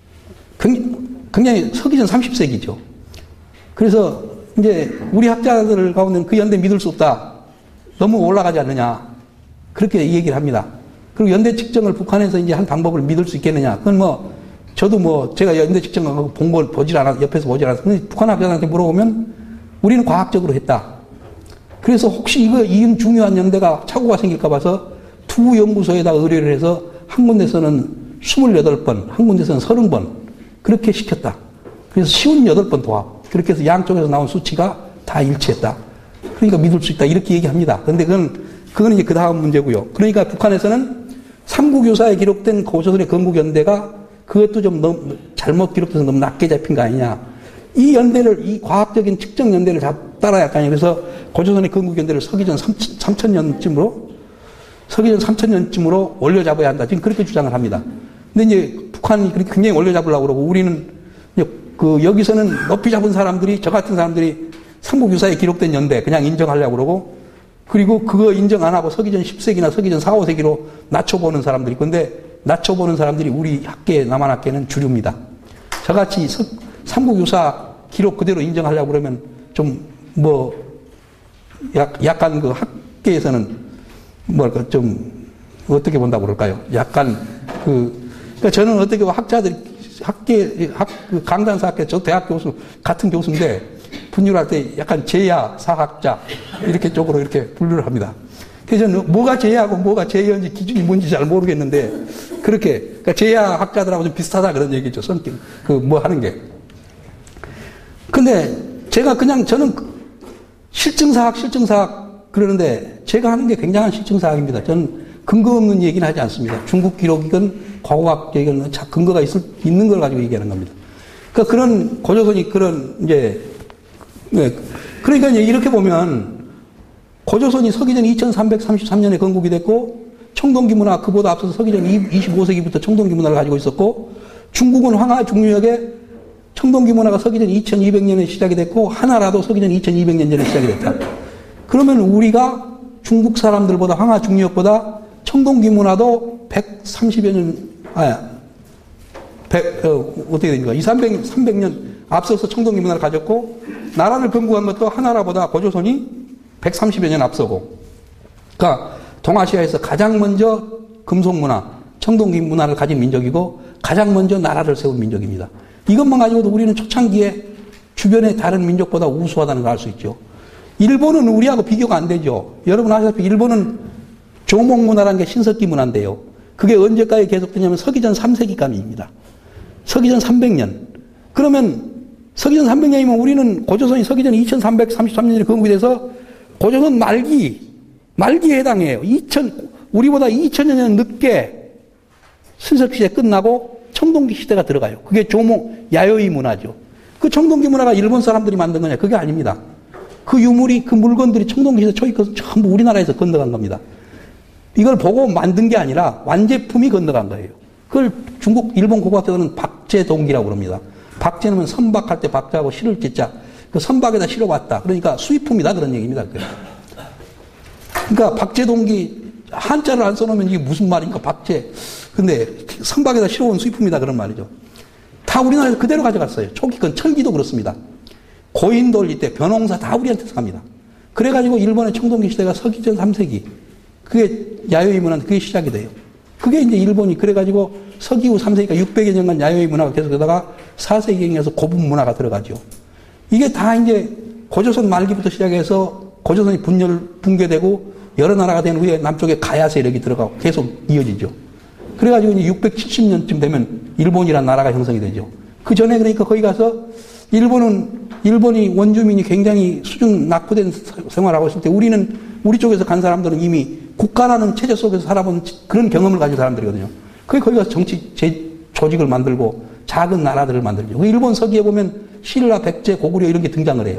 S1: 굉장히 서기전 삼십 세기죠. 그래서 이제 우리 학자들 가운데는 그 연대 믿을 수 없다. 너무 올라가지 않느냐. 그렇게 얘기를 합니다. 그리고 연대 측정을 북한에서 이제 한 방법을 믿을 수 있겠느냐. 그건 뭐 저도 뭐 제가 연대 측정하고 본 걸 보질 않아서 옆에서 보질 않아서 근데 북한 학자들한테 물어보면 우리는 과학적으로 했다. 그래서 혹시 이거 이 중요한 연대가 착오가 생길까 봐서 두 연구소에다 의뢰를 해서 한 군데서는 스물여덟 번, 한 군데서는 서른 번 그렇게 시켰다. 그래서 쉬운여덟 번 도합. 그렇게 해서 양쪽에서 나온 수치가 다 일치했다. 그러니까 믿을 수 있다. 이렇게 얘기합니다. 그런데 그건 그건 이제 그 다음 문제고요. 그러니까 북한에서는 삼국유사에 기록된 고조선의 건국연대가 그것도 좀 너무 잘못 기록돼서 너무 낮게 잡힌 거 아니냐. 이 연대를, 이 과학적인 측정 연대를 따라야 할 거 아니에요. 그래서 고조선의 건국연대를 서기전 삼천 년쯤으로, 서기전 삼천 년쯤으로 올려잡아야 한다. 지금 그렇게 주장을 합니다. 근데 이제 북한이 그렇게 굉장히 올려잡으려고 그러고 우리는 그 여기서는 높이 잡은 사람들이, 저 같은 사람들이 삼국유사에 기록된 연대 그냥 인정하려고 그러고 그리고 그거 인정 안 하고 서기전 십 세기나 서기전 사, 오 세기로 낮춰보는 사람들이 있고 근데 낮춰보는 사람들이 우리 학계, 남한학계는 주류입니다. 저같이 삼국유사 기록 그대로 인정하려고 그러면 좀 뭐 약간 그 학계에서는 뭐랄까 좀 어떻게 본다고 그럴까요? 약간 그 그러니까 저는 어떻게 학자들이 학계 학 그 강단사 학계 저 대학 교수 같은 교수인데 분류할 때 약간 제야, 사학자, 이렇게 쪽으로 이렇게 분류를 합니다. 그래서 저는 뭐가 제야고 뭐가 제야인지 기준이 뭔지 잘 모르겠는데, 그렇게, 그러니까 제야 학자들하고 좀 비슷하다 그런 얘기죠. 성격, 그 뭐 하는 게. 근데 제가 그냥 저는 실증사학, 실증사학 그러는데 제가 하는 게 굉장한 실증사학입니다. 저는 근거 없는 얘기는 하지 않습니다. 중국 기록이건 과거학 얘기건 근거가 있을, 있는 걸 가지고 얘기하는 겁니다. 그러니까 그런 고조선이 그런 이제, 네. 그러니까 이제 이렇게 보면 고조선이 서기전 이천삼백삼십삼 년에 건국이 됐고 청동기 문화 그보다 앞서서 서기전 이십오 세기부터 청동기 문화를 가지고 있었고 중국은 황하 중류역에 청동기 문화가 서기전 이천이백 년에 시작이 됐고 하나라도 서기전 이천이백 년 전에 시작이 됐다. 그러면 우리가 중국 사람들보다 황하 중류역보다 청동기 문화도 백삼십여 년, 아, 백, 어, 어떻게 됩니까? 이삼백, 삼백 년 앞서서 청동기 문화를 가졌고, 나라를 건국한 것도 하나라보다 고조선이 백삼십여 년 앞서고, 그러니까 동아시아에서 가장 먼저 금속 문화, 청동기 문화를 가진 민족이고, 가장 먼저 나라를 세운 민족입니다. 이것만 가지고도 우리는 초창기에 주변의 다른 민족보다 우수하다는 걸 알 수 있죠. 일본은 우리하고 비교가 안 되죠. 여러분 아시다시피 일본은 조목 문화라는 게 신석기 문화인데요. 그게 언제까지 계속되냐면 서기전 삼 세기감입니다. 서기전 삼백 년. 그러면 서기전 삼백 년이면 우리는 고조선이 서기전 이천삼백삼십삼 년에 건국이 돼서 고조선 말기, 말기에 해당해요. 이천, 우리보다 이천여 년 늦게 신석시대 끝나고 청동기 시대가 들어가요. 그게 조목, 야요이 문화죠. 그 청동기 문화가 일본 사람들이 만든 거냐? 그게 아닙니다. 그 유물이, 그 물건들이 청동기 시대 초기 것은 전부 우리나라에서 건너간 겁니다. 이걸 보고 만든 게 아니라 완제품이 건너간 거예요. 그걸 중국, 일본 고고학자들은 박제동기라고 그럽니다. 박제는 선박할 때 박자하고 실을 찢자. 그 선박에다 실어왔다. 그러니까 수입품이다. 그런 얘기입니다. 그게. 그러니까 박제동기, 한자를 안 써놓으면 이게 무슨 말인가, 박제. 근데 선박에다 실어온 수입품이다. 그런 말이죠. 다 우리나라에서 그대로 가져갔어요. 초기 건 철기도 그렇습니다. 고인 돌릴 때 변홍사 다 우리한테서 갑니다. 그래가지고 일본의 청동기 시대가 서기전 삼 세기. 그게 야요이 문화, 그게 시작이 돼요. 그게 이제 일본이 그래가지고 서기후 삼 세기가 육백여 년간 야요이 문화가 계속되다가 사 세기경에서 고분 문화가 들어가죠. 이게 다 이제 고조선 말기부터 시작해서 고조선이 분열, 붕괴되고 여러 나라가 된 후에 남쪽에 가야 세력이 들어가고 계속 이어지죠. 그래가지고 이제 육백칠십 년쯤 되면 일본이라는 나라가 형성이 되죠. 그 전에 그러니까 거기 가서 일본은, 일본이 원주민이 굉장히 수준 낙후된 생활을 하고 있을 때 우리는, 우리 쪽에서 간 사람들은 이미 국가라는 체제 속에서 살아본 그런 경험을 가진 사람들이거든요. 그게 거기 가서 정치, 제, 조직을 만들고 작은 나라들을 만들죠. 일본 서기에 보면 신라, 백제, 고구려 이런 게 등장을 해요.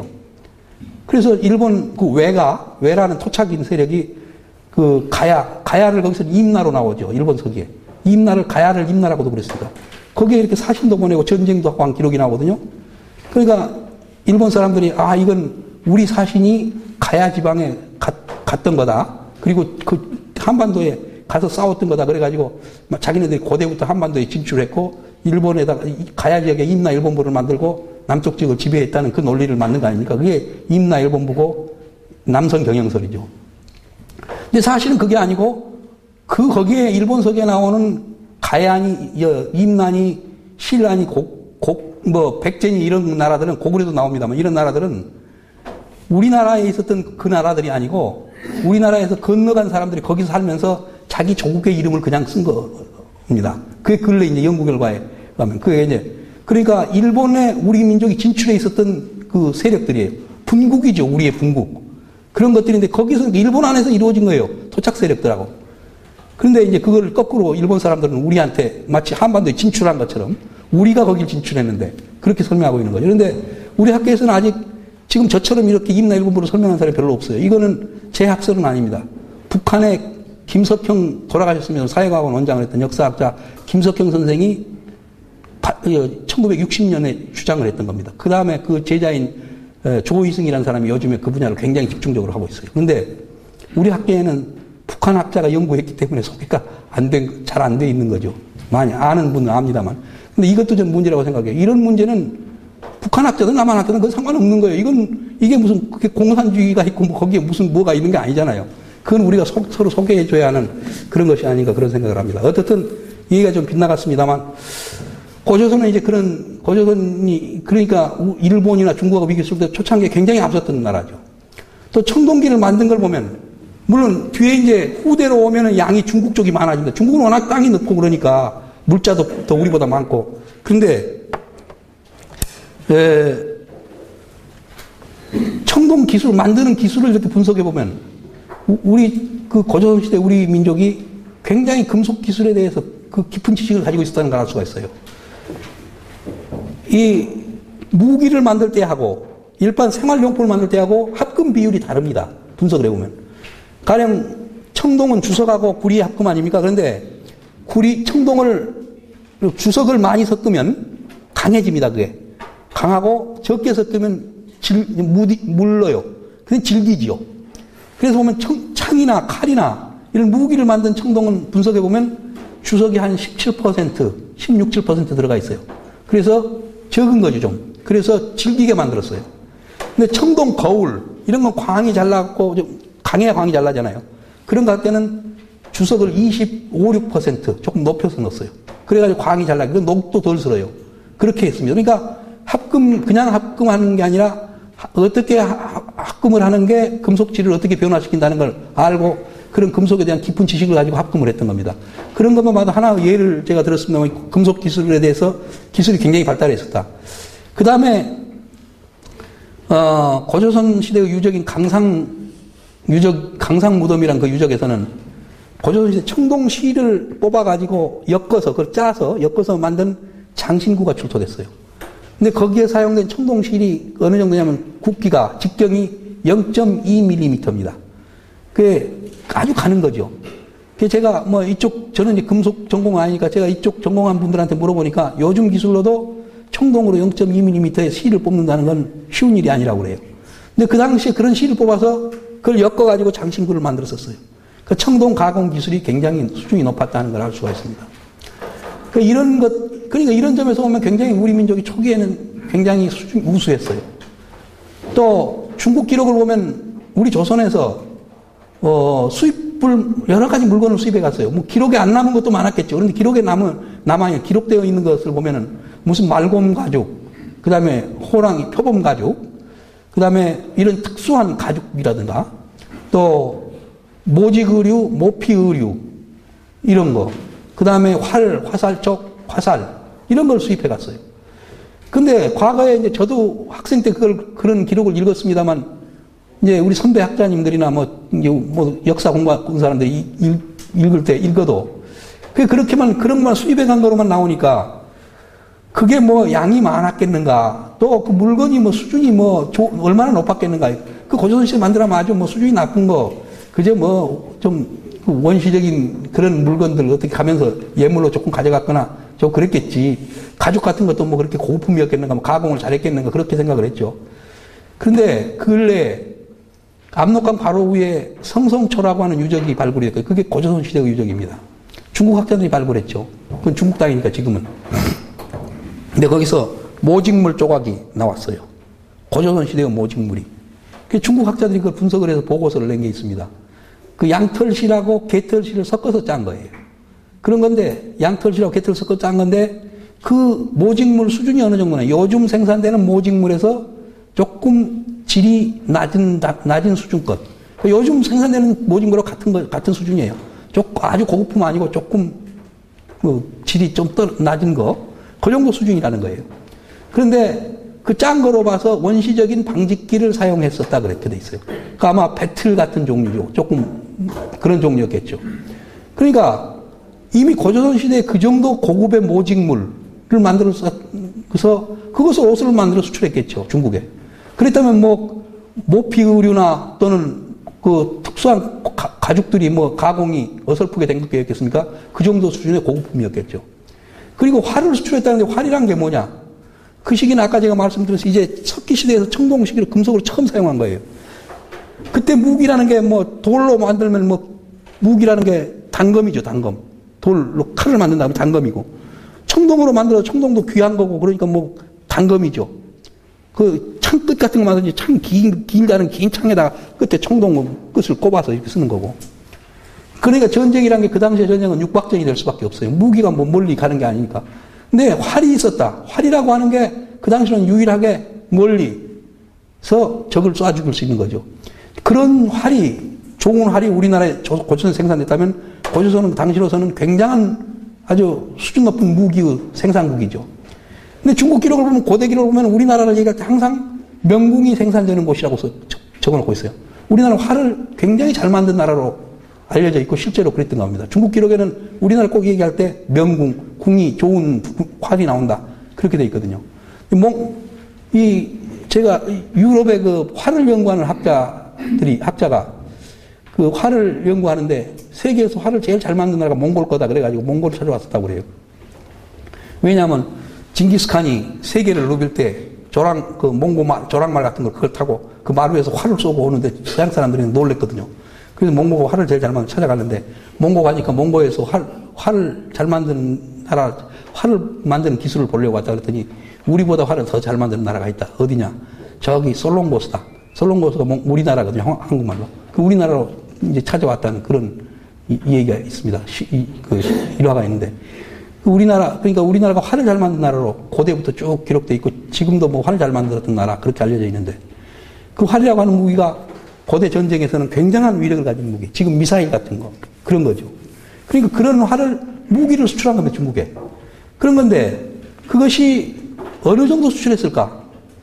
S1: 그래서 일본 그 외가, 외라는 토착인 세력이 그 가야, 가야를 거기서 임나로 나오죠. 일본 서기에. 임나를, 가야를 임나라고도 그랬습니다. 거기에 이렇게 사신도 보내고 전쟁도 하고 한 기록이 나오거든요. 그러니까 일본 사람들이 아 이건 우리 사신이 가야 지방에 갔, 갔던 거다. 그리고 그 한반도에 가서 싸웠던 거다. 그래가지고 자기네들이 고대부터 한반도에 진출했고 일본에다가 가야 지역에 임나 일본부를 만들고 남쪽 지역을 지배했다는 그 논리를 만든 거 아닙니까? 그게 임나 일본부고 남선 경영설이죠. 근데 사실은 그게 아니고 그 거기에 일본 서기에 나오는 가야니, 임난이, 신라니, 곡, 곡, 뭐 백제니 이런 나라들은 고구려도 나옵니다만 이런 나라들은 우리나라에 있었던 그 나라들이 아니고 우리나라에서 건너간 사람들이 거기서 살면서 자기 조국의 이름을 그냥 쓴 겁니다. 그게 근래 이제 연구 결과에 가면 그게 이제 그러니까 일본에 우리 민족이 진출해 있었던 그 세력들이에요. 분국이죠. 우리의 분국. 그런 것들인데 거기서 일본 안에서 이루어진 거예요. 토착 세력들하고. 그런데 이제 그걸 거꾸로 일본 사람들은 우리한테 마치 한반도에 진출한 것처럼 우리가 거길 진출했는데 그렇게 설명하고 있는 거죠. 그런데 우리 학교에서는 아직 지금 저처럼 이렇게 임나 일본부로 설명하는 사람이 별로 없어요. 이거는 제 학설은 아닙니다. 북한의 김석형 돌아가셨으면서 사회과학원 원장을 했던 역사학자 김석형 선생이 천구백육십 년에 주장을 했던 겁니다. 그 다음에 그 제자인 조이승이라는 사람이 요즘에 그 분야를 굉장히 집중적으로 하고 있어요. 그런데 우리 학계에는 북한 학자가 연구했기 때문에 소개가 안 된, 잘 안 돼 있는 거죠. 많이 아는 분은 압니다만. 근데 이것도 전 문제라고 생각해요. 이런 문제는 북한 학자든 남한 학자든 그건 상관없는 거예요. 이건, 이게 무슨, 그게 공산주의가 있고 뭐 거기에 무슨 뭐가 있는 게 아니잖아요. 그건 우리가 소, 서로 소개해줘야 하는 그런 것이 아닌가 그런 생각을 합니다. 어떻든 얘기가 좀 빗나갔습니다만 고조선은 이제 그런, 고조선이, 그러니까 일본이나 중국하고 비교했을 때 초창기에 굉장히 앞섰던 나라죠. 또 청동기를 만든 걸 보면, 물론 뒤에 이제 후대로 오면은 양이 중국 쪽이 많아집니다. 중국은 워낙 땅이 넓고 그러니까 물자도 더 우리보다 많고. 그런데, 에, 청동 기술, 만드는 기술을 이렇게 분석해 보면, 우리 그 고조선 시대 우리 민족이 굉장히 금속 기술에 대해서 그 깊은 지식을 가지고 있었다는 걸 알 수가 있어요. 이 무기를 만들 때 하고 일반 생활용품을 만들 때 하고 합금 비율이 다릅니다. 분석을 해보면. 가령 청동은 주석하고 구리 합금 아닙니까? 그런데 구리, 청동을, 주석을 많이 섞으면 강해집니다, 그게. 강하고 적게 섞으면 질, 무디, 물러요. 그게 질기지요. 그래서 보면 청, 창이나 칼이나 이런 무기를 만든 청동은 분석해보면 주석이 한 십칠 퍼센트, 십육, 칠 퍼센트 들어가 있어요. 그래서 적은 거죠, 좀. 그래서 질기게 만들었어요. 근데 청동 거울, 이런 건 광이 잘 나고, 강해야 광이 잘 나잖아요. 그런 거 할 때는 주석을 이십오, 육 퍼센트 조금 높여서 넣었어요. 그래가지고 광이 잘 나고, 녹도 덜 슬어요. 그렇게 했습니다. 그러니까 합금, 그냥 합금하는 게 아니라 어떻게 합금을 하는 게 금속질을 어떻게 변화시킨다는 걸 알고 그런 금속에 대한 깊은 지식을 가지고 합금을 했던 겁니다. 그런 것만 봐도 하나 예를 제가 들었습니다만 금속 기술에 대해서 기술이 굉장히 발달했었다. 그 다음에 어, 고조선 시대의 유적인 강상 유적 강상 무덤이란 그 유적에서는 고조선 시대 청동실을 뽑아가지고 엮어서 그걸 짜서 엮어서 만든 장신구가 출토됐어요. 근데 거기에 사용된 청동실이 어느 정도냐면 굵기가 직경이 영 점 이 밀리미터입니다. 그게 아주 가는 거죠. 그게 제가 뭐 이쪽 저는 이제 금속 전공 아니니까 제가 이쪽 전공한 분들한테 물어보니까 요즘 기술로도 청동으로 영 점 이 밀리미터의 실을 뽑는다는 건 쉬운 일이 아니라고 그래요. 근데 그 당시에 그런 실을 뽑아서 그걸 엮어가지고 장신구를 만들었었어요. 그 청동 가공 기술이 굉장히 수준이 높았다는 걸 알 수가 있습니다. 그 이런 것, 그러니까 이런 점에서 보면 굉장히 우리 민족이 초기에는 굉장히 수준 우수했어요. 또 중국 기록을 보면 우리 조선에서 어, 수입을 여러 가지 물건을 수입해 갔어요. 뭐 기록에 안 남은 것도 많았겠죠. 그런데 기록에 남은 남아 기록되어 있는 것을 보면은 무슨 말곰 가죽, 그 다음에 호랑이 표범 가죽, 그 다음에 이런 특수한 가죽이라든가 또 모직 의류, 모피 의류 이런 거. 그 다음에 활, 화살촉, 화살, 이런 걸 수입해 갔어요. 근데 과거에 이제 저도 학생 때 그걸, 그런 기록을 읽었습니다만, 이제 우리 선배 학자님들이나 뭐, 이제 뭐 역사 공부하는 사람들이 읽, 읽을 때 읽어도, 그게 그렇게만, 그런 것만 수입해 간 거로만 나오니까, 그게 뭐 양이 많았겠는가, 또 그 물건이 뭐 수준이 뭐, 조, 얼마나 높았겠는가, 그 고조선 시대 만들어면 아주 뭐 수준이 나쁜 거, 그저 뭐, 좀, 원시적인 그런 물건들을 어떻게 가면서 예물로 조금 가져갔거나 좀 그랬겠지. 가죽 같은 것도 뭐 그렇게 고품이었겠는가, 뭐 가공을 잘했겠는가, 그렇게 생각을 했죠. 그런데 근래 압록강 바로 위에 성성초라고 하는 유적이 발굴이 됐고요. 그게 고조선 시대의 유적입니다. 중국 학자들이 발굴했죠. 그건 중국 땅이니까 지금은. 근데 거기서 모직물 조각이 나왔어요. 고조선 시대의 모직물이. 중국 학자들이 그걸 분석을 해서 보고서를 낸 게 있습니다. 그 양털실하고 개털실을 섞어서 짠 거예요. 그런 건데, 양털실하고 개털을 섞어 짠 건데, 그 모직물 수준이 어느 정도냐. 요즘 생산되는 모직물에서 조금 질이 낮은, 낮은 수준 것. 요즘 생산되는 모직물하고 같은 거, 같은 수준이에요. 조금, 아주 고급품 아니고 조금, 그, 질이 좀 더 낮은 거. 그 정도 수준이라는 거예요. 그런데, 그 짠 거로 봐서 원시적인 방직기를 사용했었다 그렇게 돼 있어요. 그러니까 아마 배틀 같은 종류죠. 조금 그런 종류였겠죠. 그러니까 이미 고조선 시대에 그 정도 고급의 모직물을 만들어서 그것을 옷을 만들어 수출했겠죠. 중국에. 그랬다면 뭐 모피 의류나 또는 그 특수한 가, 가죽들이 뭐 가공이 어설프게 된 것이겠습니까? 그 정도 수준의 고급품이었겠죠. 그리고 활을 수출했다는데 활이란 게 뭐냐? 그 시기는 아까 제가 말씀드렸듯이 이제 석기 시대에서 청동 시기를 금속으로 처음 사용한 거예요. 그때 무기라는 게 뭐 돌로 만들면 뭐 무기라는 게 단검이죠, 단검. 돌로 칼을 만든다면 단검이고. 청동으로 만들어서 청동도 귀한 거고 그러니까 뭐 단검이죠. 그 창끝 같은 거 만들지 창 긴, 길다는 긴 창에다가 끝에 청동 끝을 꼽아서 이렇게 쓰는 거고. 그러니까 전쟁이라는 게 그 당시에 전쟁은 육박전이 될 수밖에 없어요. 무기가 뭐 멀리 가는 게 아니니까. 근데 활이 있었다. 활이라고 하는 게 그 당시는 유일하게 멀리서 적을 쏴 죽일 수 있는 거죠. 그런 활이, 좋은 활이 우리나라에 고조선에 생산됐다면 고조선은 당시로서는 굉장한 아주 수준 높은 무기의 생산국이죠. 근데 중국 기록을 보면, 고대 기록을 보면 우리나라를 얘기할 때 항상 명궁이 생산되는 곳이라고 적어놓고 있어요. 우리나라는 활을 굉장히 잘 만든 나라로 알려져 있고 실제로 그랬던 겁니다. 중국 기록에는 우리나라 꼭 얘기할 때 명궁, 궁이 좋은 활이 나온다. 그렇게 돼 있거든요. 뭐, 이, 제가 유럽의 그 활을 연구하는 학자들이, 학자가 그 활을 연구하는데 세계에서 활을 제일 잘 만든 나라가 몽골 거다 그래가지고 몽골을 찾아왔었다고 그래요. 왜냐하면 징기스칸이 세계를 누빌 때 조랑, 그 몽고말, 조랑말 같은 걸 그걸 타고 그 마루에서 활을 쏘고 오는데 서양 사람들이 놀랬거든요. 그래서 몽고가 활을 제일 잘 만든 찾아갔는데 몽고 가니까 몽고에서 활, 활을 잘 만드는 나라, 활을 만드는 기술을 보려고 왔다 그랬더니 우리보다 활을 더 잘 만드는 나라가 있다. 어디냐? 저기 솔롱고스다. 솔롱고스가 우리나라거든요. 한국말로. 그 우리나라로 이제 찾아왔다는 그런 이, 이 얘기가 있습니다. 시, 이, 그 일화가 있는데. 그 우리나라, 그러니까 우리나라가 활을 잘 만든 나라로 고대부터 쭉 기록되어 있고 지금도 뭐 활을 잘 만들었던 나라 그렇게 알려져 있는데 그 활이라고 하는 무기가 고대 전쟁에서는 굉장한 위력을 가진 무기. 지금 미사일 같은 거. 그런 거죠. 그러니까 그런 활을, 무기를 수출한 겁니다, 중국에. 그런 건데 그것이 어느 정도 수출했을까?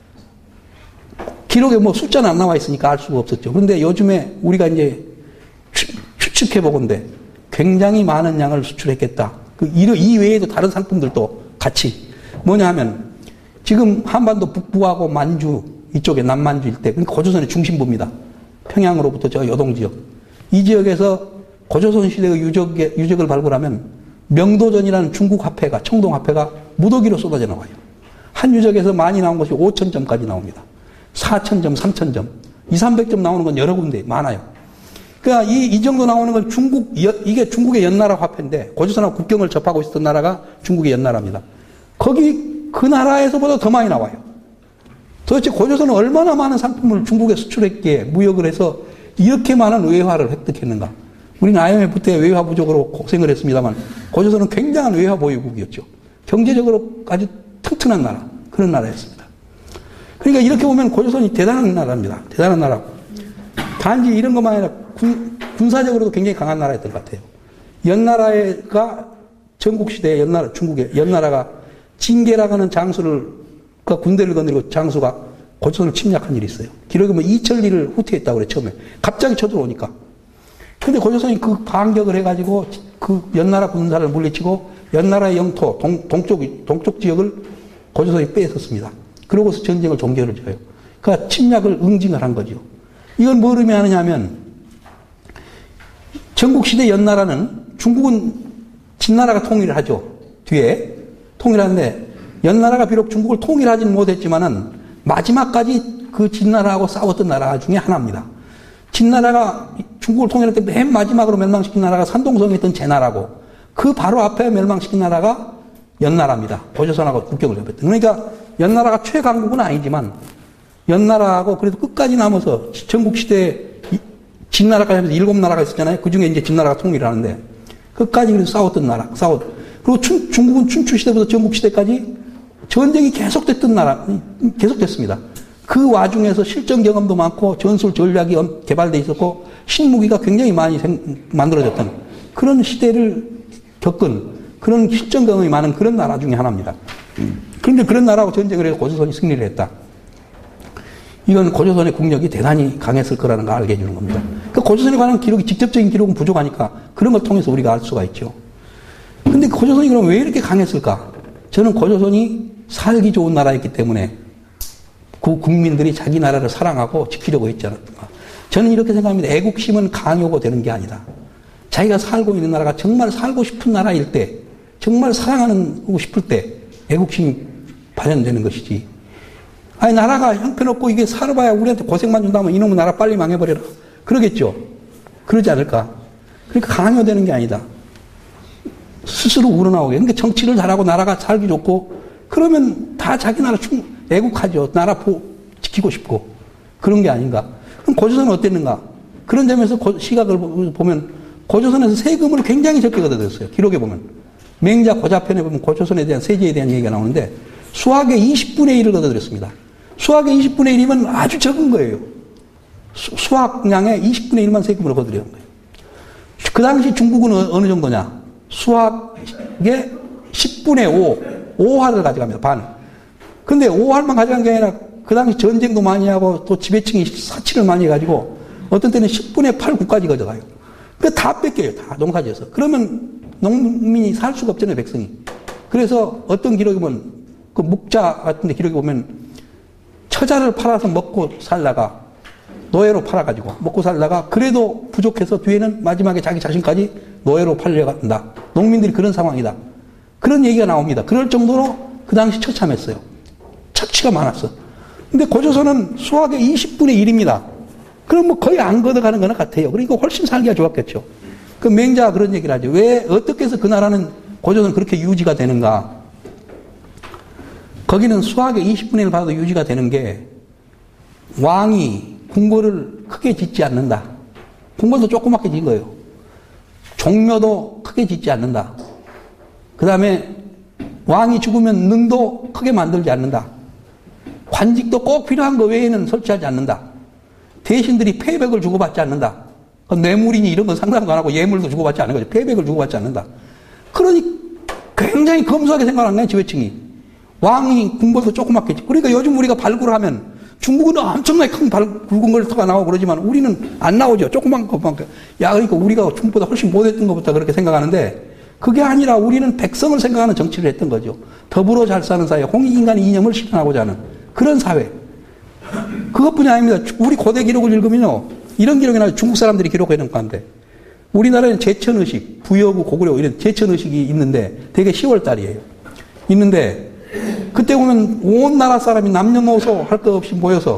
S1: 기록에 뭐 숫자는 안 나와 있으니까 알 수가 없었죠. 그런데 요즘에 우리가 이제 추측해 보건데 굉장히 많은 양을 수출했겠다. 그 이 외에도 다른 상품들도 같이 뭐냐 하면 지금 한반도 북부하고 만주 이쪽에 남만주 일대, 그러니까 고조선의 중심부입니다. 평양으로부터 저 여동 지역. 이 지역에서 고조선 시대의 유적의, 유적을 발굴하면 명도전이라는 중국 화폐가, 청동 화폐가 무더기로 쏟아져 나와요. 한 유적에서 많이 나온 것이 오천 점까지 나옵니다. 사천 점, 삼천 점, 이삼백 점 나오는 건 여러 군데 많아요. 그러니까 이, 이 정도 나오는 건 중국, 이게 중국의 연나라 화폐인데, 고조선하고 국경을 접하고 있었던 나라가 중국의 연나라입니다. 거기, 그 나라에서보다 더 많이 나와요. 도대체 고조선은 얼마나 많은 상품을 중국에 수출했기에 무역을 해서 이렇게 많은 외화를 획득했는가? 우리는 아이엠에프 때 외화 부족으로 고생을 했습니다만, 고조선은 굉장한 외화 보유국이었죠. 경제적으로 아주 튼튼한 나라, 그런 나라였습니다. 그러니까 이렇게 보면 고조선이 대단한 나라입니다. 대단한 나라. 단지 이런 것만 아니라 군, 군사적으로도 굉장히 강한 나라였던 것 같아요. 연나라가 전국시대의 연나라, 중국의 연나라가 징계라고 하는 장수를, 그 군대를 건드리고 장수가 고조선을 침략한 일이 있어요. 기록에 보면 이천리를 후퇴했다고 그래, 처음에. 갑자기 쳐들어오니까. 근데 고조선이 그 반격을 해가지고 그 연나라 군사를 물리치고 연나라의 영토, 동, 동쪽, 동쪽 지역을 고조선이 빼앗았습니다. 그러고서 전쟁을 종결을 지어요. 그러니까 침략을 응징을 한 거죠. 이건 뭘 의미하느냐 하면 전국시대 연나라는 중국은 진나라가 통일을 하죠. 뒤에 통일하는데 연나라가 비록 중국을 통일하지는 못했지만은 마지막까지 그 진나라하고 싸웠던 나라 중에 하나입니다. 진나라가 중국을 통일할 때 맨 마지막으로 멸망시킨 나라가 산동성에 있던 제나라고 그 바로 앞에 멸망시킨 나라가 연나라입니다. 고조선하고 국경을 접했던. 그러니까 연나라가 최강국은 아니지만 연나라하고 그래도 끝까지 남아서 전국시대에 진나라까지 하면서 일곱 나라가 있었잖아요. 그 중에 이제 진나라가 통일을 하는데 끝까지 그래도 싸웠던 나라, 싸웠. 그리고 춘, 중국은 춘추시대부터 전국시대까지 전쟁이 계속됐던 나라, 계속됐습니다. 그 와중에서 실전 경험도 많고 전술 전략이 개발되어 있었고 신무기가 굉장히 많이 생, 만들어졌던 그런 시대를 겪은 그런 실전 경험이 많은 그런 나라 중에 하나입니다. 그런데 그런 나라하고 전쟁을 해서 고조선이 승리를 했다. 이건 고조선의 국력이 대단히 강했을 거라는 걸 알게 해주는 겁니다. 그러니까 고조선에 관한 기록이, 직접적인 기록은 부족하니까 그런 걸 통해서 우리가 알 수가 있죠. 근데 고조선이 그럼 왜 이렇게 강했을까? 저는 고조선이 살기 좋은 나라였기 때문에 그 국민들이 자기 나라를 사랑하고 지키려고 했지 않았던가. 저는 이렇게 생각합니다. 애국심은 강요가 되는 게 아니다. 자기가 살고 있는 나라가 정말 살고 싶은 나라일 때, 정말 사랑하고 싶을 때 애국심이 발현되는 것이지. 아니, 나라가 형편없고 이게 살아봐야 우리한테 고생만 준다면 이놈의 나라 빨리 망해버려라. 그러겠죠. 그러지 않을까. 그러니까 강요되는 게 아니다. 스스로 우러나오게. 그러니까 정치를 잘하고 나라가 살기 좋고 그러면 다 자기 나라 충, 애국하죠. 나라 보, 지키고 싶고. 그런 게 아닌가. 그럼 고조선은 어땠는가? 그런 점에서 고, 시각을 보면 고조선에서 세금을 굉장히 적게 걷어들였어요. 기록에 보면. 맹자 고자편에 보면 고조선에 대한 세제에 대한 얘기가 나오는데 수학의 이십분의 일을 거둬들였습니다. 수학의 이십분의 일이면 아주 적은 거예요. 수, 수학량의 이십분의 일만 세금으로 거둬들인 거예요. 그 당시 중국은 어느 정도냐? 수학의 십분의 오, 오할을 가져갑니다. 반. 근데 오할만 가져간 게 아니라 그 당시 전쟁도 많이 하고 또 지배층이 사치를 많이 해가지고 어떤 때는 십분의 팔 국까지 가져가요. 그 다 뺏겨요. 다 농사지어서. 그러면 농민이 살 수가 없잖아요. 백성이. 그래서 어떤 기록에 보면 그 묵자 같은 데 기록에 보면 처자를 팔아서 먹고 살다가 노예로 팔아가지고 먹고 살다가 그래도 부족해서 뒤에는 마지막에 자기 자신까지 노예로 팔려간다. 농민들이 그런 상황이다. 그런 얘기가 나옵니다. 그럴 정도로 그 당시 처참했어요. 착취가 많았어. 근데 고조선은 수학의 이십분의 일입니다. 그럼 뭐 거의 안 걷어가는 거나 같아요. 그러니까 훨씬 살기가 좋았겠죠. 그 맹자가 그런 얘기를 하죠. 왜, 어떻게 해서 그 나라는 고조선은 그렇게 유지가 되는가? 거기는 수학의 이십분의 일 받아도 유지가 되는 게 왕이 궁궐을 크게 짓지 않는다. 궁궐도 조그맣게 짓는 거예요. 종묘도 크게 짓지 않는다. 그 다음에 왕이 죽으면 능도 크게 만들지 않는다. 관직도 꼭 필요한 거 외에는 설치하지 않는다. 대신들이 패백을 주고받지 않는다. 뇌물이니 이런 건 상상도 안 하고 예물도 주고받지 않는 거죠. 패백을 주고받지 않는다. 그러니 굉장히 검소하게 생각하는 거예요. 지배층이. 왕이 궁궐도 조그맣게 짓고. 그러니까 요즘 우리가 발굴을 하면 중국은 엄청나게 큰 굵은 걸터가 나오고 그러지만 우리는 안 나오죠. 조그만 것만. 야, 그러니까 우리가 중국보다 훨씬 못했던 것부터 그렇게 생각하는데 그게 아니라 우리는 백성을 생각하는 정치를 했던 거죠. 더불어 잘 사는 사회, 홍익인간의 이념을 실현하고자 하는 그런 사회. 그것뿐이 아닙니다. 우리 고대 기록을 읽으면요. 이런 기록이 나와요. 중국 사람들이 기록해 놓은 건데. 우리나라에는 제천의식, 부여구, 고구려 이런 제천의식이 있는데 되게 시월 달이에요. 있는데 그때 보면 온 나라 사람이 남녀노소 할 것 없이 모여서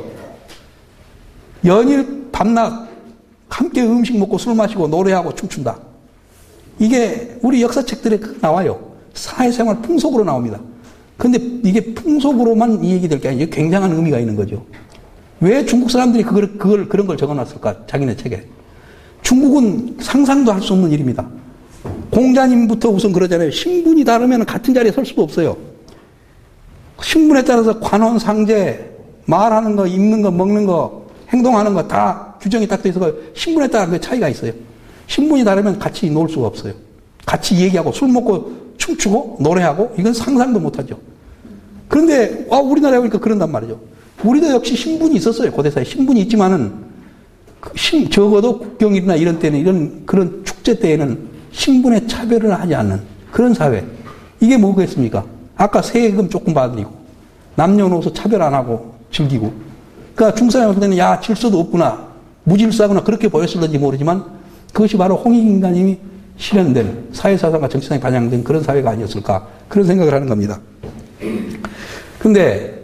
S1: 연일 밤낮 함께 음식 먹고 술 마시고 노래하고 춤춘다. 이게 우리 역사책들에 나와요. 사회생활 풍속으로 나옵니다. 근데 이게 풍속으로만 이 얘기 될 게 아니라 굉장한 의미가 있는 거죠. 왜 중국 사람들이 그걸, 그걸, 그런 걸 적어놨을까? 자기네 책에. 중국은 상상도 할 수 없는 일입니다. 공자님부터 우선 그러잖아요. 신분이 다르면 같은 자리에 설 수도 없어요. 신분에 따라서 관원, 상제, 말하는 거, 입는 거, 먹는 거, 행동하는 거 다 규정이 딱 돼 있어서 신분에 따라 그 차이가 있어요. 신분이 다르면 같이 놀 수가 없어요. 같이 얘기하고 술 먹고 춤추고 노래하고 이건 상상도 못하죠. 그런데 아, 우리나라에 오니까 그런단 말이죠. 우리도 역시 신분이 있었어요. 고대사에 신분이 있지만은 신, 적어도 국경일이나 이런 때는 이런 그런 축제 때에는 신분의 차별을 하지 않는 그런 사회. 이게 뭐겠습니까? 아까 세금 조금 받으리고 남녀노소 차별 안 하고 즐기고. 그러니까 중사람이 볼 때는 야 질서도 없구나 무질서하구나 그렇게 보였을는지 모르지만 그것이 바로 홍익인간님이 실현된 사회사상과 정치상에 반영된 그런 사회가 아니었을까 그런 생각을 하는 겁니다. 근데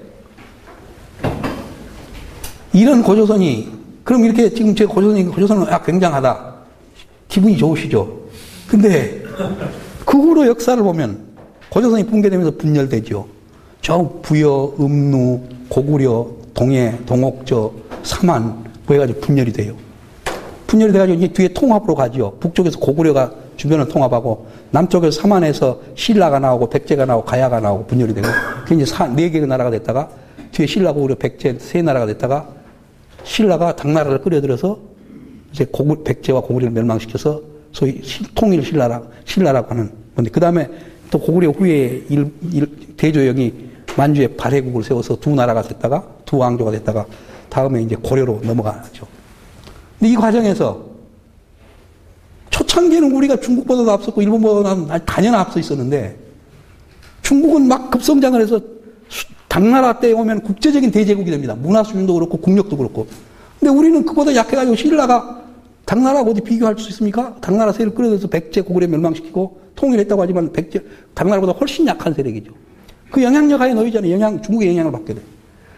S1: 이런 고조선이 그럼 이렇게 지금 제 고조선이 고조선은 아 굉장하다 기분이 좋으시죠. 근데 그 후로 역사를 보면 고조선이 붕괴되면서 분열되죠. 저 부여, 음루, 고구려, 동해, 동옥저, 삼안 뭐 해가지고 분열이 돼요. 분열이 돼가지고 이제 뒤에 통합으로 가죠. 북쪽에서 고구려가 주변을 통합하고 남쪽에서 삼안에서 신라가 나오고 백제가 나오고 가야가 나오고 분열이 되고 그 이제 네 개의 나라가 됐다가 뒤에 신라, 고구려, 백제 세 나라가 됐다가 신라가 당나라를 끌어들여서 이제 고구, 백제와 고구려를 멸망시켜서 소위 통일 신라라, 신라라고 하는 건데 그 다음에 또 고구려 후에 일, 일, 대조영이 만주에 발해국을 세워서 두 나라가 됐다가 두 왕조가 됐다가 다음에 이제 고려로 넘어가죠. 근데 이 과정에서 초창기에는 우리가 중국보다도 앞섰고 일본보다도 단연 앞서 있었는데 중국은 막 급성장을 해서 당나라 때 오면 국제적인 대제국이 됩니다. 문화 수준도 그렇고 국력도 그렇고. 근데 우리는 그보다 약해가지고 신라가 당나라하고 어디 비교할 수 있습니까? 당나라 세를 끌어들여서 백제 고구려 멸망시키고 통일했다고 하지만 백제 당나라보다 훨씬 약한 세력이죠. 그 영향력 하에 놓이잖아요. 영향, 중국의 영향을 받게 돼요.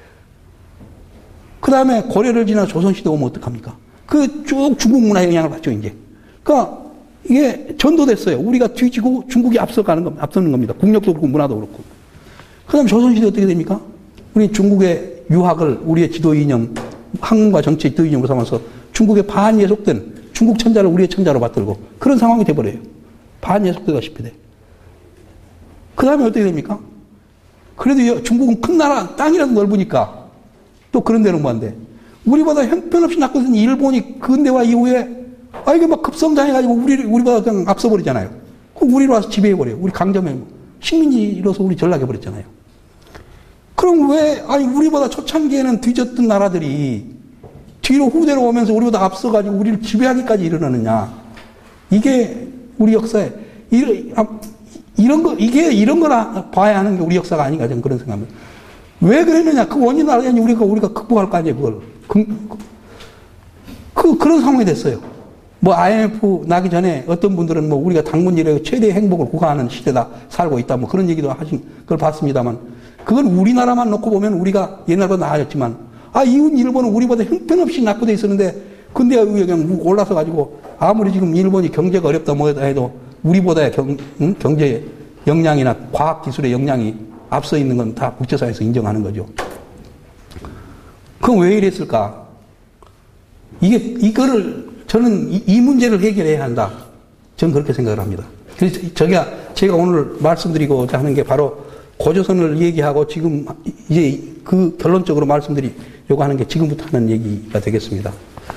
S1: 그 다음에 고려를 지나 조선시대 오면 어떡합니까? 그 쭉 중국 문화의 영향을 받죠, 이제. 그러니까 이게 전도됐어요. 우리가 뒤지고 중국이 앞서가는 겁니다. 앞서는 겁니다. 국력도 그렇고 문화도 그렇고. 그 다음에 조선시대 어떻게 됩니까? 우리 중국의 유학을 우리의 지도 이념, 학문과 정치의 지도 이념으로 삼아서 중국의 반예속된 중국 천자를 우리의 천자로 받들고 그런 상황이 돼버려요. 반예속되다시피 돼. 그 다음에 어떻게 됩니까? 그래도 중국은 큰 나라, 땅이라도 넓으니까 또 그런 데는 뭐한데, 우리보다 형편없이 낙후된 일본이 근대화 이후에 아, 이게 막 급성장해가지고 우리, 우리보다 그냥 앞서버리잖아요. 그럼 우리로 와서 지배해버려요. 우리 강점해. 식민지로서 우리 전락해버렸잖아요. 그럼 왜, 아니, 우리보다 초창기에는 뒤졌던 나라들이 뒤로 후대로 오면서 우리보다 앞서가지고 우리를 지배하기까지 이르느냐. 이게 우리 역사에, 이런, 이런 거, 이게 이런 거나 봐야 하는 게 우리 역사가 아닌가, 저는 그런 생각합니다. 왜 그랬느냐. 그 원인을 알아야지 우리가, 우리가 극복할 거 아니에요, 그걸. 그, 그, 그런 상황이 됐어요. 뭐 아이엠에프 나기 전에 어떤 분들은 뭐 우리가 당군 이래 최대의 행복을 구가하는 시대다 살고 있다 뭐 그런 얘기도 하신 걸 봤습니다만 그건 우리나라만 놓고 보면 우리가 옛날보다 나아졌지만 아 이웃 일본은 우리보다 형편없이 낙후돼 있었는데 근데 그냥 올라서 가지고 아무리 지금 일본이 경제가 어렵다 뭐다 해도 우리보다의 경, 응? 경제 역량이나 과학 기술의 역량이 앞서 있는 건 다 국제사회에서 인정하는 거죠. 그럼 왜 이랬을까? 이게 이거를 저는 이, 이 문제를 해결해야 한다. 저는 그렇게 생각을 합니다. 그래서 저기가 제가 오늘 말씀드리고자 하는 게 바로 고조선을 얘기하고 지금 이제 그 결론적으로 말씀드리려고 하는 게 지금부터 하는 얘기가 되겠습니다.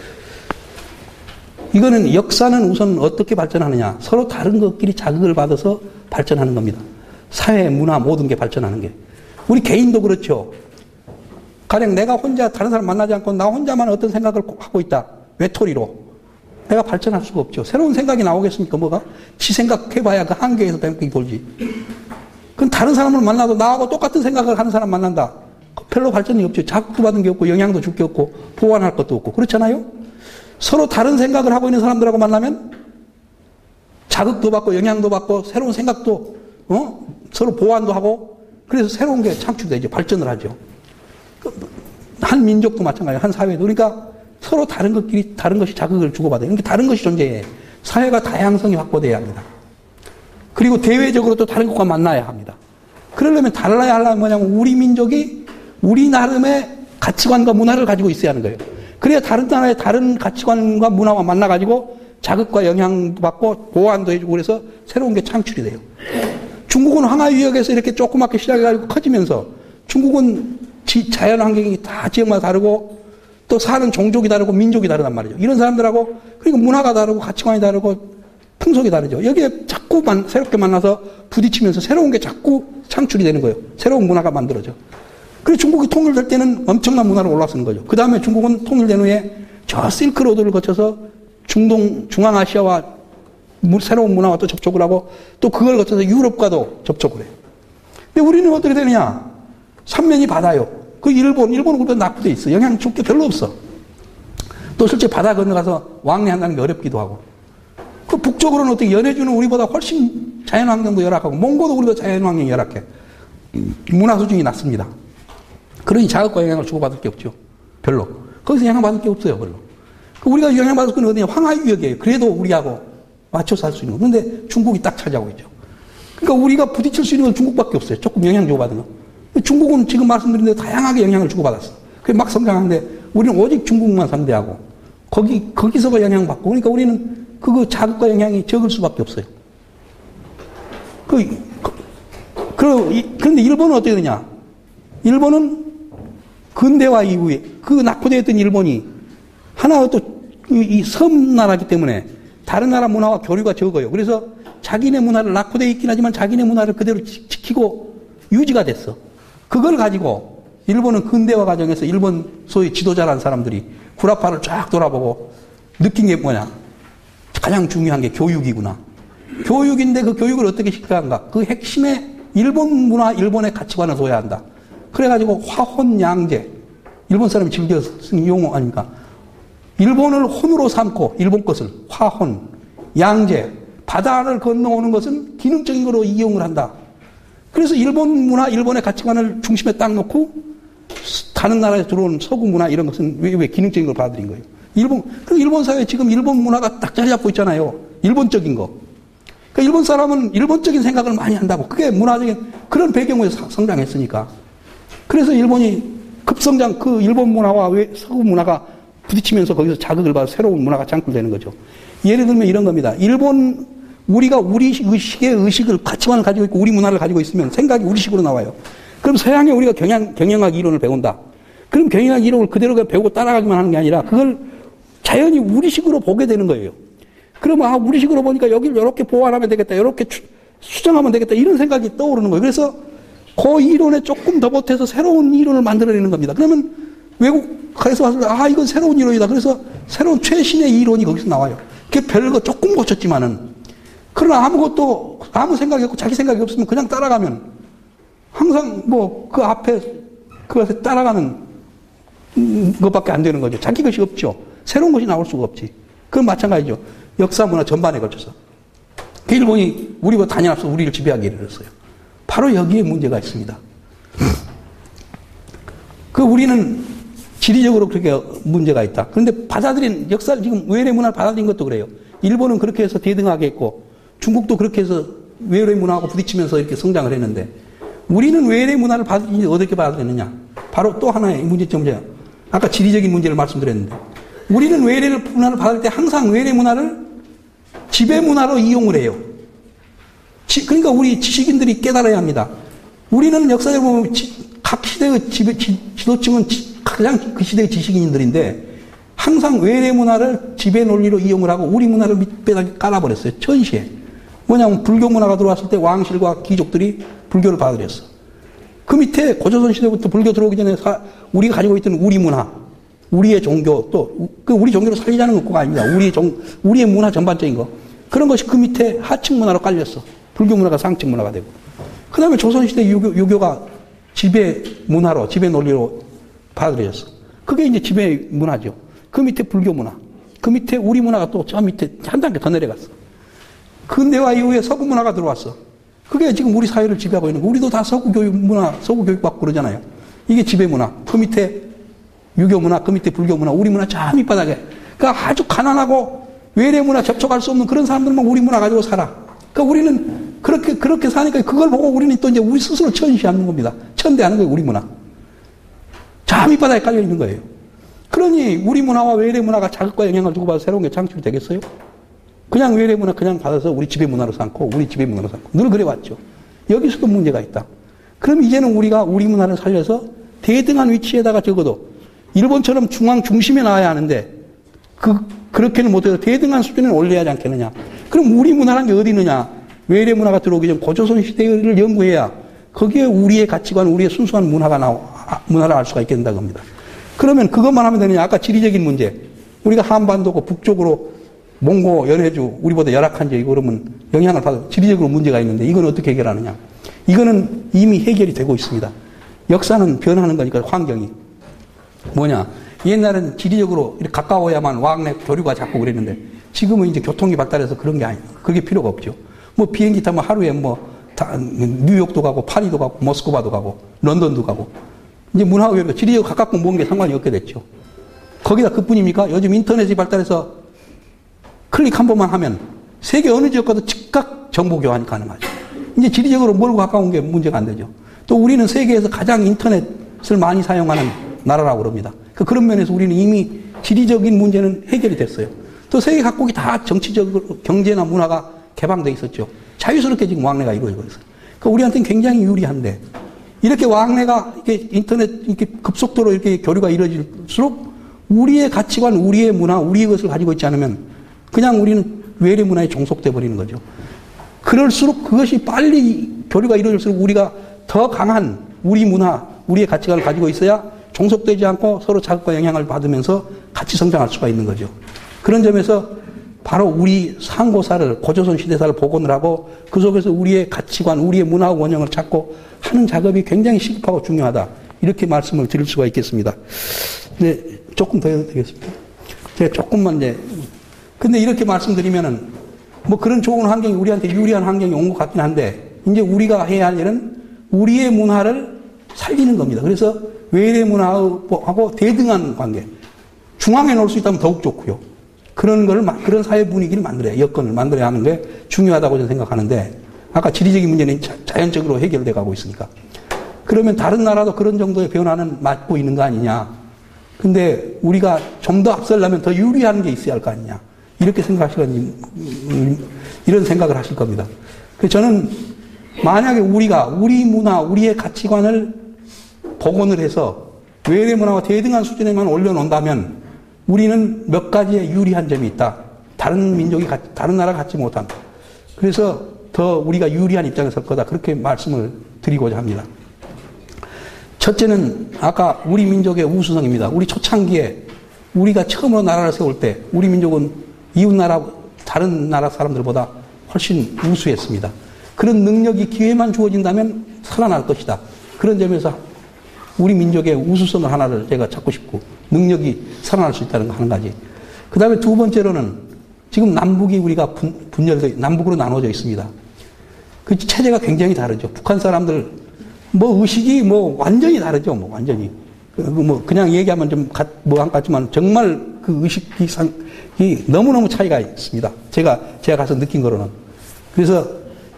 S1: 이거는 역사는 우선 어떻게 발전하느냐. 서로 다른 것끼리 자극을 받아서 발전하는 겁니다. 사회, 문화 모든 게 발전하는 게. 우리 개인도 그렇죠. 가령 내가 혼자 다른 사람 만나지 않고 나 혼자만 어떤 생각을 하고 있다. 외톨이로. 내가 발전할 수가 없죠. 새로운 생각이 나오겠습니까? 뭐가? 지 생각해봐야 그 한계에서 뱀국이 돌지. 그럼 다른 사람을 만나도 나하고 똑같은 생각을 하는 사람 만난다. 별로 발전이 없죠. 자극도 받은 게 없고 영향도 줄 게 없고 보완할 것도 없고 그렇잖아요. 서로 다른 생각을 하고 있는 사람들하고 만나면 자극도 받고 영향도 받고 새로운 생각도 어? 서로 보완도 하고 그래서 새로운 게 창출되죠. 발전을 하죠. 한 민족도 마찬가지예요. 한 사회도. 그러니까 서로 다른 것끼리 다른 것이 자극을 주고받아요. 그러니까 다른 것이 존재해. 사회가 다양성이 확보돼야 합니다. 그리고 대외적으로 또 다른 것과 만나야 합니다. 그러려면 달라야 하려면 뭐냐면 우리 민족이 우리 나름의 가치관과 문화를 가지고 있어야 하는 거예요. 그래야 다른 나라의 다른 가치관과 문화와 만나가지고 자극과 영향도 받고 보완도 해주고 그래서 새로운 게 창출이 돼요. 중국은 황하위역에서 이렇게 조그맣게 시작해가지고 커지면서 중국은 지, 자연 환경이 다 지역마다 다르고 또 사는 종족이 다르고 민족이 다르단 말이죠. 이런 사람들하고 그리고 문화가 다르고 가치관이 다르고 풍속이 다르죠. 여기에 자꾸 만, 새롭게 만나서 부딪히면서 새로운 게 자꾸 창출이 되는 거예요. 새로운 문화가 만들어져. 그래서 중국이 통일될 때는 엄청난 문화로 올라서는 거죠. 그 다음에 중국은 통일된 후에 저 실크로드를 거쳐서 중동, 중앙아시아와 새로운 문화와 또 접촉을 하고 또 그걸 거쳐서 유럽과도 접촉을 해요. 근데 우리는 어떻게 되느냐? 삼면이 바다요. 그 일본, 일본은 우리보다 낙후돼 있어. 영향 줄 게 별로 없어. 또 실제 바다 건너가서 왕래한다는 게 어렵기도 하고. 그 북쪽으로는 어떻게 연해주는 우리보다 훨씬 자연환경도 열악하고, 몽고도 우리보다 자연환경이 열악해. 문화 수준이 낮습니다. 그러니 자극과 영향을 주고받을 게 없죠. 별로. 거기서 영향받을 게 없어요, 별로. 우리가 영향받을 건 어디냐? 황하위역이에요. 그래도 우리하고 맞춰서 할 수 있는 거. 그런데 중국이 딱 차지하고 있죠. 그러니까 우리가 부딪힐 수 있는 건 중국밖에 없어요. 조금 영향 주고받은 거. 중국은 지금 말씀드린 대로 다양하게 영향을 주고받았어. 그게 막 성장하는데 우리는 오직 중국만 상대하고 거기, 거기서가 영향받고 그러니까 우리는 그거 자극과 영향이 적을 수밖에 없어요. 그, 그, 그런데 일본은 어떻게 되냐? 일본은 근대화 이후에 그 낙후되었던 일본이 하나 또 이 섬나라이기 때문에 다른 나라 문화와 교류가 적어요. 그래서 자기네 문화를 낙후되어 있긴 하지만 자기네 문화를 그대로 지키고 유지가 됐어. 그걸 가지고 일본은 근대화 과정에서 일본 소위 지도자라는 사람들이 구라파를 쫙 돌아보고 느낀 게 뭐냐. 가장 중요한 게 교육이구나. 교육인데 그 교육을 어떻게 시켜야한가. 그 핵심에 일본 문화, 일본의 가치관을 둬야 한다. 그래가지고 화혼양제. 일본 사람이 즐겨 쓴 용어 아닙니까? 일본을 혼으로 삼고 일본 것을 화혼, 양제, 바다를 건너오는 것은 기능적인 거로 이용을 한다. 그래서 일본 문화, 일본의 가치관을 중심에 딱 놓고 다른 나라에 들어온 서구 문화 이런 것은 왜, 왜 기능적인 걸 받아들인 거예요. 일본, 그 일본 사회에 지금 일본 문화가 딱 자리 잡고 있잖아요. 일본적인 거. 그러니까 일본 사람은 일본적인 생각을 많이 한다고. 그게 문화적인 그런 배경에서 성장했으니까. 그래서 일본이 급성장, 그 일본 문화와 서구 문화가 부딪히면서 거기서 자극을 받아 새로운 문화가 창출되는 거죠. 예를 들면 이런 겁니다. 일본 우리가 우리 의식의 의식을, 가치관을 가지고 있고 우리 문화를 가지고 있으면 생각이 우리식으로 나와요. 그럼 서양에 우리가 경영, 경영학 이론을 배운다. 그럼 경영학 이론을 그대로 배우고 따라가기만 하는 게 아니라 그걸 자연히 우리식으로 보게 되는 거예요. 그러면 아, 우리식으로 보니까 여기를 이렇게 보완하면 되겠다. 이렇게 수정하면 되겠다. 이런 생각이 떠오르는 거예요. 그래서 그 이론에 조금 더 보태서 새로운 이론을 만들어내는 겁니다. 그러면 외국에서 왔을 때 아, 이건 새로운 이론이다. 그래서 새로운 최신의 이론이 거기서 나와요. 그게 별거 조금 고쳤지만은, 그러나 아무것도, 아무 생각이 없고 자기 생각이 없으면 그냥 따라가면 항상 뭐 그 앞에 그것에 따라가는 것밖에 안 되는 거죠. 자기 것이 없죠. 새로운 것이 나올 수가 없지. 그건 마찬가지죠. 역사 문화 전반에 걸쳐서. 그 일본이 우리보다 단연 앞서 우리를 지배하기 이르렀어요. 바로 여기에 문제가 있습니다. 그 우리는 지리적으로 그렇게 문제가 있다. 그런데 받아들인, 역사를 지금 외래 문화를 받아들인 것도 그래요. 일본은 그렇게 해서 대등하게 했고, 중국도 그렇게 해서 외래 문화하고 부딪히면서 이렇게 성장을 했는데, 우리는 외래 문화를 받아들이지 어떻게 받아들였느냐. 바로 또 하나의 문제점이에요. 아까 지리적인 문제를 말씀드렸는데, 우리는 외래 문화를 받을 때 항상 외래 문화를 지배 문화로 이용을 해요. 지, 그러니까 우리 지식인들이 깨달아야 합니다. 우리는 역사적으로 보면 지, 각 시대의 지배, 지, 지도층은 지, 가장 그 시대의 지식인들인데 항상 외래 문화를 지배 논리로 이용을 하고 우리 문화를 밑바닥에 깔아버렸어요. 천시에. 뭐냐면 불교 문화가 들어왔을 때 왕실과 귀족들이 불교를 받아들였어. 그 밑에 고조선 시대부터 불교 들어오기 전에 사, 우리가 가지고 있던 우리 문화, 우리의 종교, 또 그 우리 종교를 살리자는 것가 아닙니다. 우리의 종, 우리의 문화 전반적인 거. 그런 것이 그 밑에 하층 문화로 깔렸어. 불교 문화가 상층 문화가 되고. 그 다음에 조선시대 유교, 유교가 지배 문화로, 지배 논리로 받아들여졌어. 그게 이제 지배 문화죠. 그 밑에 불교 문화. 그 밑에 우리 문화가 또 저 밑에 한 단계 더 내려갔어. 근대화 이후에 서구 문화가 들어왔어. 그게 지금 우리 사회를 지배하고 있는 거. 우리도 다 서구 교육 문화, 서구 교육 받고 그러잖아요. 이게 지배 문화. 그 밑에 유교 문화, 그 밑에 불교 문화, 우리 문화 저 밑바닥에. 그러니까 아주 가난하고 외래 문화 접촉할 수 없는 그런 사람들만 우리 문화 가지고 살아. 그러니까 우리는 그렇게, 그렇게 사니까 그걸 보고 우리는 또 이제 우리 스스로 천시하는 겁니다. 천대하는 거예요, 우리 문화. 저 밑바닥에 깔려 있는 거예요. 그러니 우리 문화와 외래 문화가 자극과 영향을 주고받아 새로운 게 창출이 되겠어요? 그냥 외래 문화 그냥 받아서 우리 지배 문화로 삼고 우리 지배 문화로 삼고 늘 그래왔죠. 여기서도 문제가 있다. 그럼 이제는 우리가 우리 문화를 살려서 대등한 위치에다가 적어도 일본처럼 중앙 중심에 나와야 하는데 그 그렇게는 못해서 대등한 수준에 올려야 하지 않겠느냐. 그럼 우리 문화라는 게 어디 있느냐. 외래 문화가 들어오기 전 고조선 시대를 연구해야 거기에 우리의 가치관, 우리의 순수한 문화가 나오, 문화를 알 수가 있게 된다고 합니다. 그러면 그것만 하면 되느냐. 아까 지리적인 문제. 우리가 한반도고 북쪽으로 몽고, 연해주, 우리보다 열악한 지역, 그러면 영향을 받아, 지리적으로 문제가 있는데 이건 어떻게 해결하느냐. 이거는 이미 해결이 되고 있습니다. 역사는 변하는 거니까 환경이. 뭐냐. 옛날에는 지리적으로 이렇게 가까워야만 왕래 교류가 자꾸 그랬는데 지금은 이제 교통이 발달해서 그런 게 아니에요. 그게 필요가 없죠. 뭐 비행기 타면 하루에 뭐 다 뉴욕도 가고 파리도 가고 모스크바도 가고 런던도 가고 이제 문화 교류가 지리적으로 가깝고 먼 게 상관이 없게 됐죠. 거기다 그뿐입니까? 요즘 인터넷이 발달해서 클릭 한 번만 하면 세계 어느 지역 가도 즉각 정보 교환이 가능하죠. 이제 지리적으로 멀고 가까운 게 문제가 안 되죠. 또 우리는 세계에서 가장 인터넷을 많이 사용하는 나라라고 그럽니다. 그런 면에서 우리는 이미 지리적인 문제는 해결이 됐어요. 또 세계 각국이 다 정치적으로 경제나 문화가 개방돼 있었죠. 자유스럽게 지금 왕래가 이루어지고 있어요. 그러니까 우리한테는 굉장히 유리한데 이렇게 왕래가 이렇게 인터넷 이렇게 급속도로 이렇게 교류가 이루어질수록 우리의 가치관, 우리의 문화, 우리의 것을 가지고 있지 않으면 그냥 우리는 외래 문화에 종속돼 버리는 거죠. 그럴수록 그것이 빨리 교류가 이루어질수록 우리가 더 강한 우리 문화, 우리의 가치관을 가지고 있어야 종속되지 않고 서로 자극과 영향을 받으면서 같이 성장할 수가 있는 거죠. 그런 점에서 바로 우리 상고사를, 고조선 시대사를 복원을 하고 그 속에서 우리의 가치관, 우리의 문화 원형을 찾고 하는 작업이 굉장히 시급하고 중요하다. 이렇게 말씀을 드릴 수가 있겠습니다. 네, 조금 더 해도 되겠습니다. 제가 조금만 이제. 근데 이렇게 말씀드리면은 뭐 그런 좋은 환경이 우리한테 유리한 환경이 온 것 같긴 한데 이제 우리가 해야 할 일은 우리의 문화를 살리는 겁니다. 그래서 외래 문화하고 대등한 관계. 중앙에 놓을 수 있다면 더욱 좋고요. 그런 걸, 그런 사회 분위기를 만들어야, 여건을 만들어야 하는 게 중요하다고 저는 생각하는데, 아까 지리적인 문제는 자연적으로 해결돼 가고 있으니까. 그러면 다른 나라도 그런 정도의 변화는 맞고 있는 거 아니냐. 근데 우리가 좀 더 앞서려면 더 유리한 게 있어야 할 거 아니냐. 이렇게 생각하시거니, 이런 생각을 하실 겁니다. 그래서 저는 만약에 우리가 우리 문화, 우리의 가치관을 복원을 해서 외래 문화와 대등한 수준에만 올려놓는다면 우리는 몇 가지의 유리한 점이 있다. 다른 민족이, 다른 나라가 갖지 못한. 그래서 더 우리가 유리한 입장에 설 거다. 그렇게 말씀을 드리고자 합니다. 첫째는 아까 우리 민족의 우수성입니다. 우리 초창기에 우리가 처음으로 나라를 세울 때 우리 민족은 이웃나라, 다른 나라 사람들보다 훨씬 우수했습니다. 그런 능력이 기회만 주어진다면 살아날 것이다. 그런 점에서 우리 민족의 우수성을 하나를 제가 찾고 싶고 능력이 살아날 수 있다는 거 한 가지. 그 다음에 두 번째로는 지금 남북이 우리가 분, 분열돼 남북으로 나눠져 있습니다. 그 체제가 굉장히 다르죠. 북한 사람들 뭐 의식이 뭐 완전히 다르죠. 뭐 완전히 뭐 그냥 얘기하면 좀 뭐 한 같지만 정말 그 의식이 상, 이 너무너무 차이가 있습니다. 제가 제가 가서 느낀 거로는. 그래서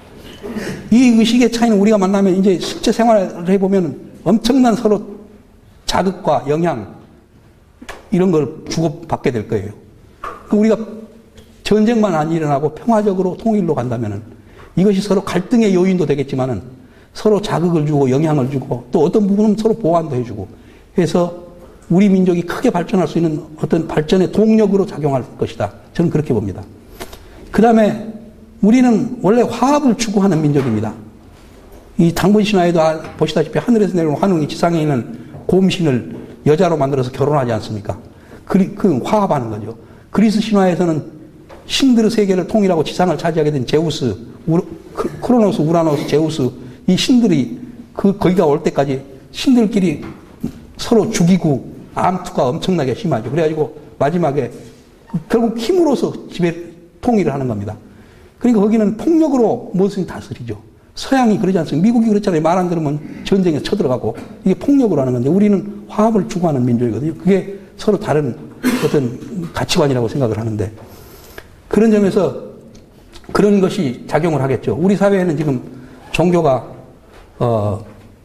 S1: 이 의식의 차이는 우리가 만나면 이제 실제 생활을 해보면 엄청난 서로 자극과 영향 이런 걸 주고받게 될 거예요. 우리가 전쟁만 안 일어나고 평화적으로 통일로 간다면은 이것이 서로 갈등의 요인도 되겠지만은 서로 자극을 주고 영향을 주고 또 어떤 부분은 서로 보완도 해주고 해서 우리 민족이 크게 발전할 수 있는 어떤 발전의 동력으로 작용할 것이다. 저는 그렇게 봅니다. 그 다음에 우리는 원래 화합을 추구하는 민족입니다. 이 당분 신화에도 보시다시피 하늘에서 내려온 환웅이 지상에 있는 곰신을 여자로 만들어서 결혼하지 않습니까? 그, 그 화합하는 거죠. 그리스 신화에서는 신들의 세계를 통일하고 지상을 차지하게 된 제우스, 우, 크로노스, 우라노스, 제우스 이 신들이 그 거기가 올 때까지 신들끼리 서로 죽이고 암투가 엄청나게 심하죠. 그래가지고 마지막에 결국 힘으로서 지배 통일을 하는 겁니다. 그러니까 거기는 폭력으로 무엇을 다스리죠. 서양이 그러지 않습니까? 미국이 그렇잖아요. 말 안 들으면 전쟁에 쳐들어가고 이게 폭력으로 하는 건데 우리는 화합을 추구하는 민족이거든요. 그게 서로 다른 어떤 가치관이라고 생각을 하는데 그런 점에서 그런 것이 작용을 하겠죠. 우리 사회에는 지금 종교가 어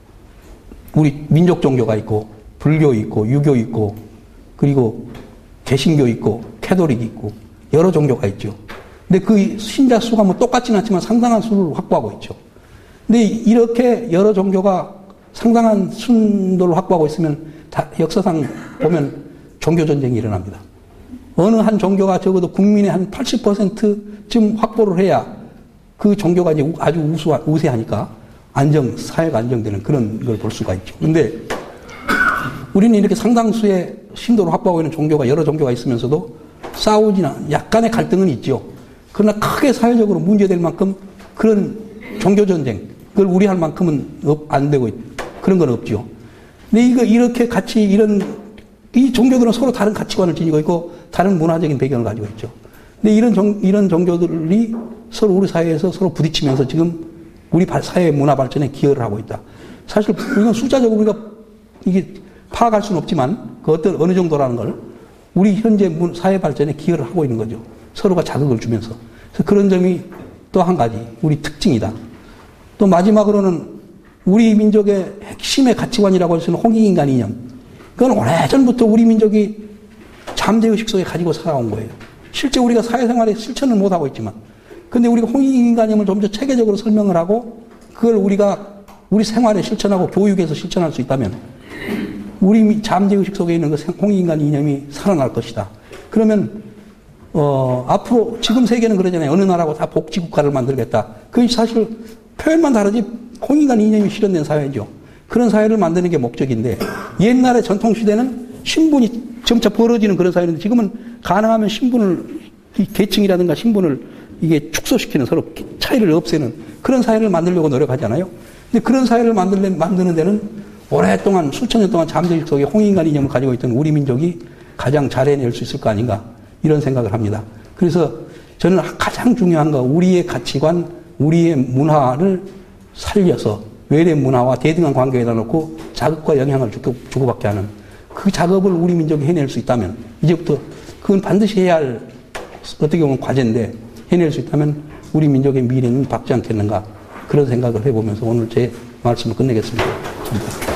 S1: 우리 민족 종교가 있고 불교 있고 유교 있고 그리고 개신교 있고 캐톨릭 있고 여러 종교가 있죠. 근데 그 신자 수가 뭐 똑같지는 않지만 상당한 수를 확보하고 있죠. 근데 이렇게 여러 종교가 상당한 순도를 확보하고 있으면 다 역사상 보면 종교 전쟁이 일어납니다. 어느 한 종교가 적어도 국민의 한 팔십 퍼센트쯤 확보를 해야 그 종교가 이제 아주 우수하, 우세하니까 안정, 사회가 안정되는 그런 걸 볼 수가 있죠. 근데 우리는 이렇게 상당수의 신도를 확보하고 있는 종교가 여러 종교가 있으면서도 싸우지나 약간의 갈등은 있죠. 그러나 크게 사회적으로 문제될 만큼 그런 종교전쟁, 그걸 우리 할 만큼은 안 되고, 그런 건 없죠. 근데 이거, 이렇게 같이 이런, 이 종교들은 서로 다른 가치관을 지니고 있고, 다른 문화적인 배경을 가지고 있죠. 근데 이런 종, 이런 종교들이 서로 우리 사회에서 서로 부딪히면서 지금 우리 사회 문화 발전에 기여를 하고 있다. 사실, 이건 숫자적으로 우리가 이게 파악할 수는 없지만, 그 어떤, 어느 정도라는 걸 우리 현재 사회 발전에 기여를 하고 있는 거죠. 서로가 자극을 주면서. 그래서 그런 점이 또 한 가지, 우리 특징이다. 또 마지막으로는 우리 민족의 핵심의 가치관이라고 할 수 있는 홍익인간 이념. 그건 오래전부터 우리 민족이 잠재의식 속에 가지고 살아온 거예요. 실제 우리가 사회생활에 실천을 못하고 있지만. 근데 우리가 홍익인간 이념을 좀 더 체계적으로 설명을 하고 그걸 우리가 우리 생활에 실천하고 교육에서 실천할 수 있다면 우리 잠재의식 속에 있는 그 홍익인간 이념이 살아날 것이다. 그러면 어, 앞으로, 지금 세계는 그러잖아요. 어느 나라고 다 복지국가를 만들겠다. 그게 사실 표현만 다르지, 홍익인간 이념이 실현된 사회죠. 그런 사회를 만드는 게 목적인데, 옛날의 전통시대는 신분이 점차 벌어지는 그런 사회인데, 지금은 가능하면 신분을, 계층이라든가 신분을 이게 축소시키는 서로 차이를 없애는 그런 사회를 만들려고 노력하잖아요. 근데 그런 사회를 만들래, 만드는 데는 오랫동안, 수천 년 동안 잠재의식 속에 홍익인간 이념을 가지고 있던 우리 민족이 가장 잘 해낼 수 있을 거 아닌가. 이런 생각을 합니다. 그래서 저는 가장 중요한 거 우리의 가치관, 우리의 문화를 살려서 외래 문화와 대등한 관계에다 놓고 자극과 영향을 주고, 주고받게 하는 그 작업을 우리 민족이 해낼 수 있다면 이제부터 그건 반드시 해야 할 어떻게 보면 과제인데 해낼 수 있다면 우리 민족의 미래는 밝지 않겠는가 그런 생각을 해보면서 오늘 제 말씀을 끝내겠습니다. 감사합니다.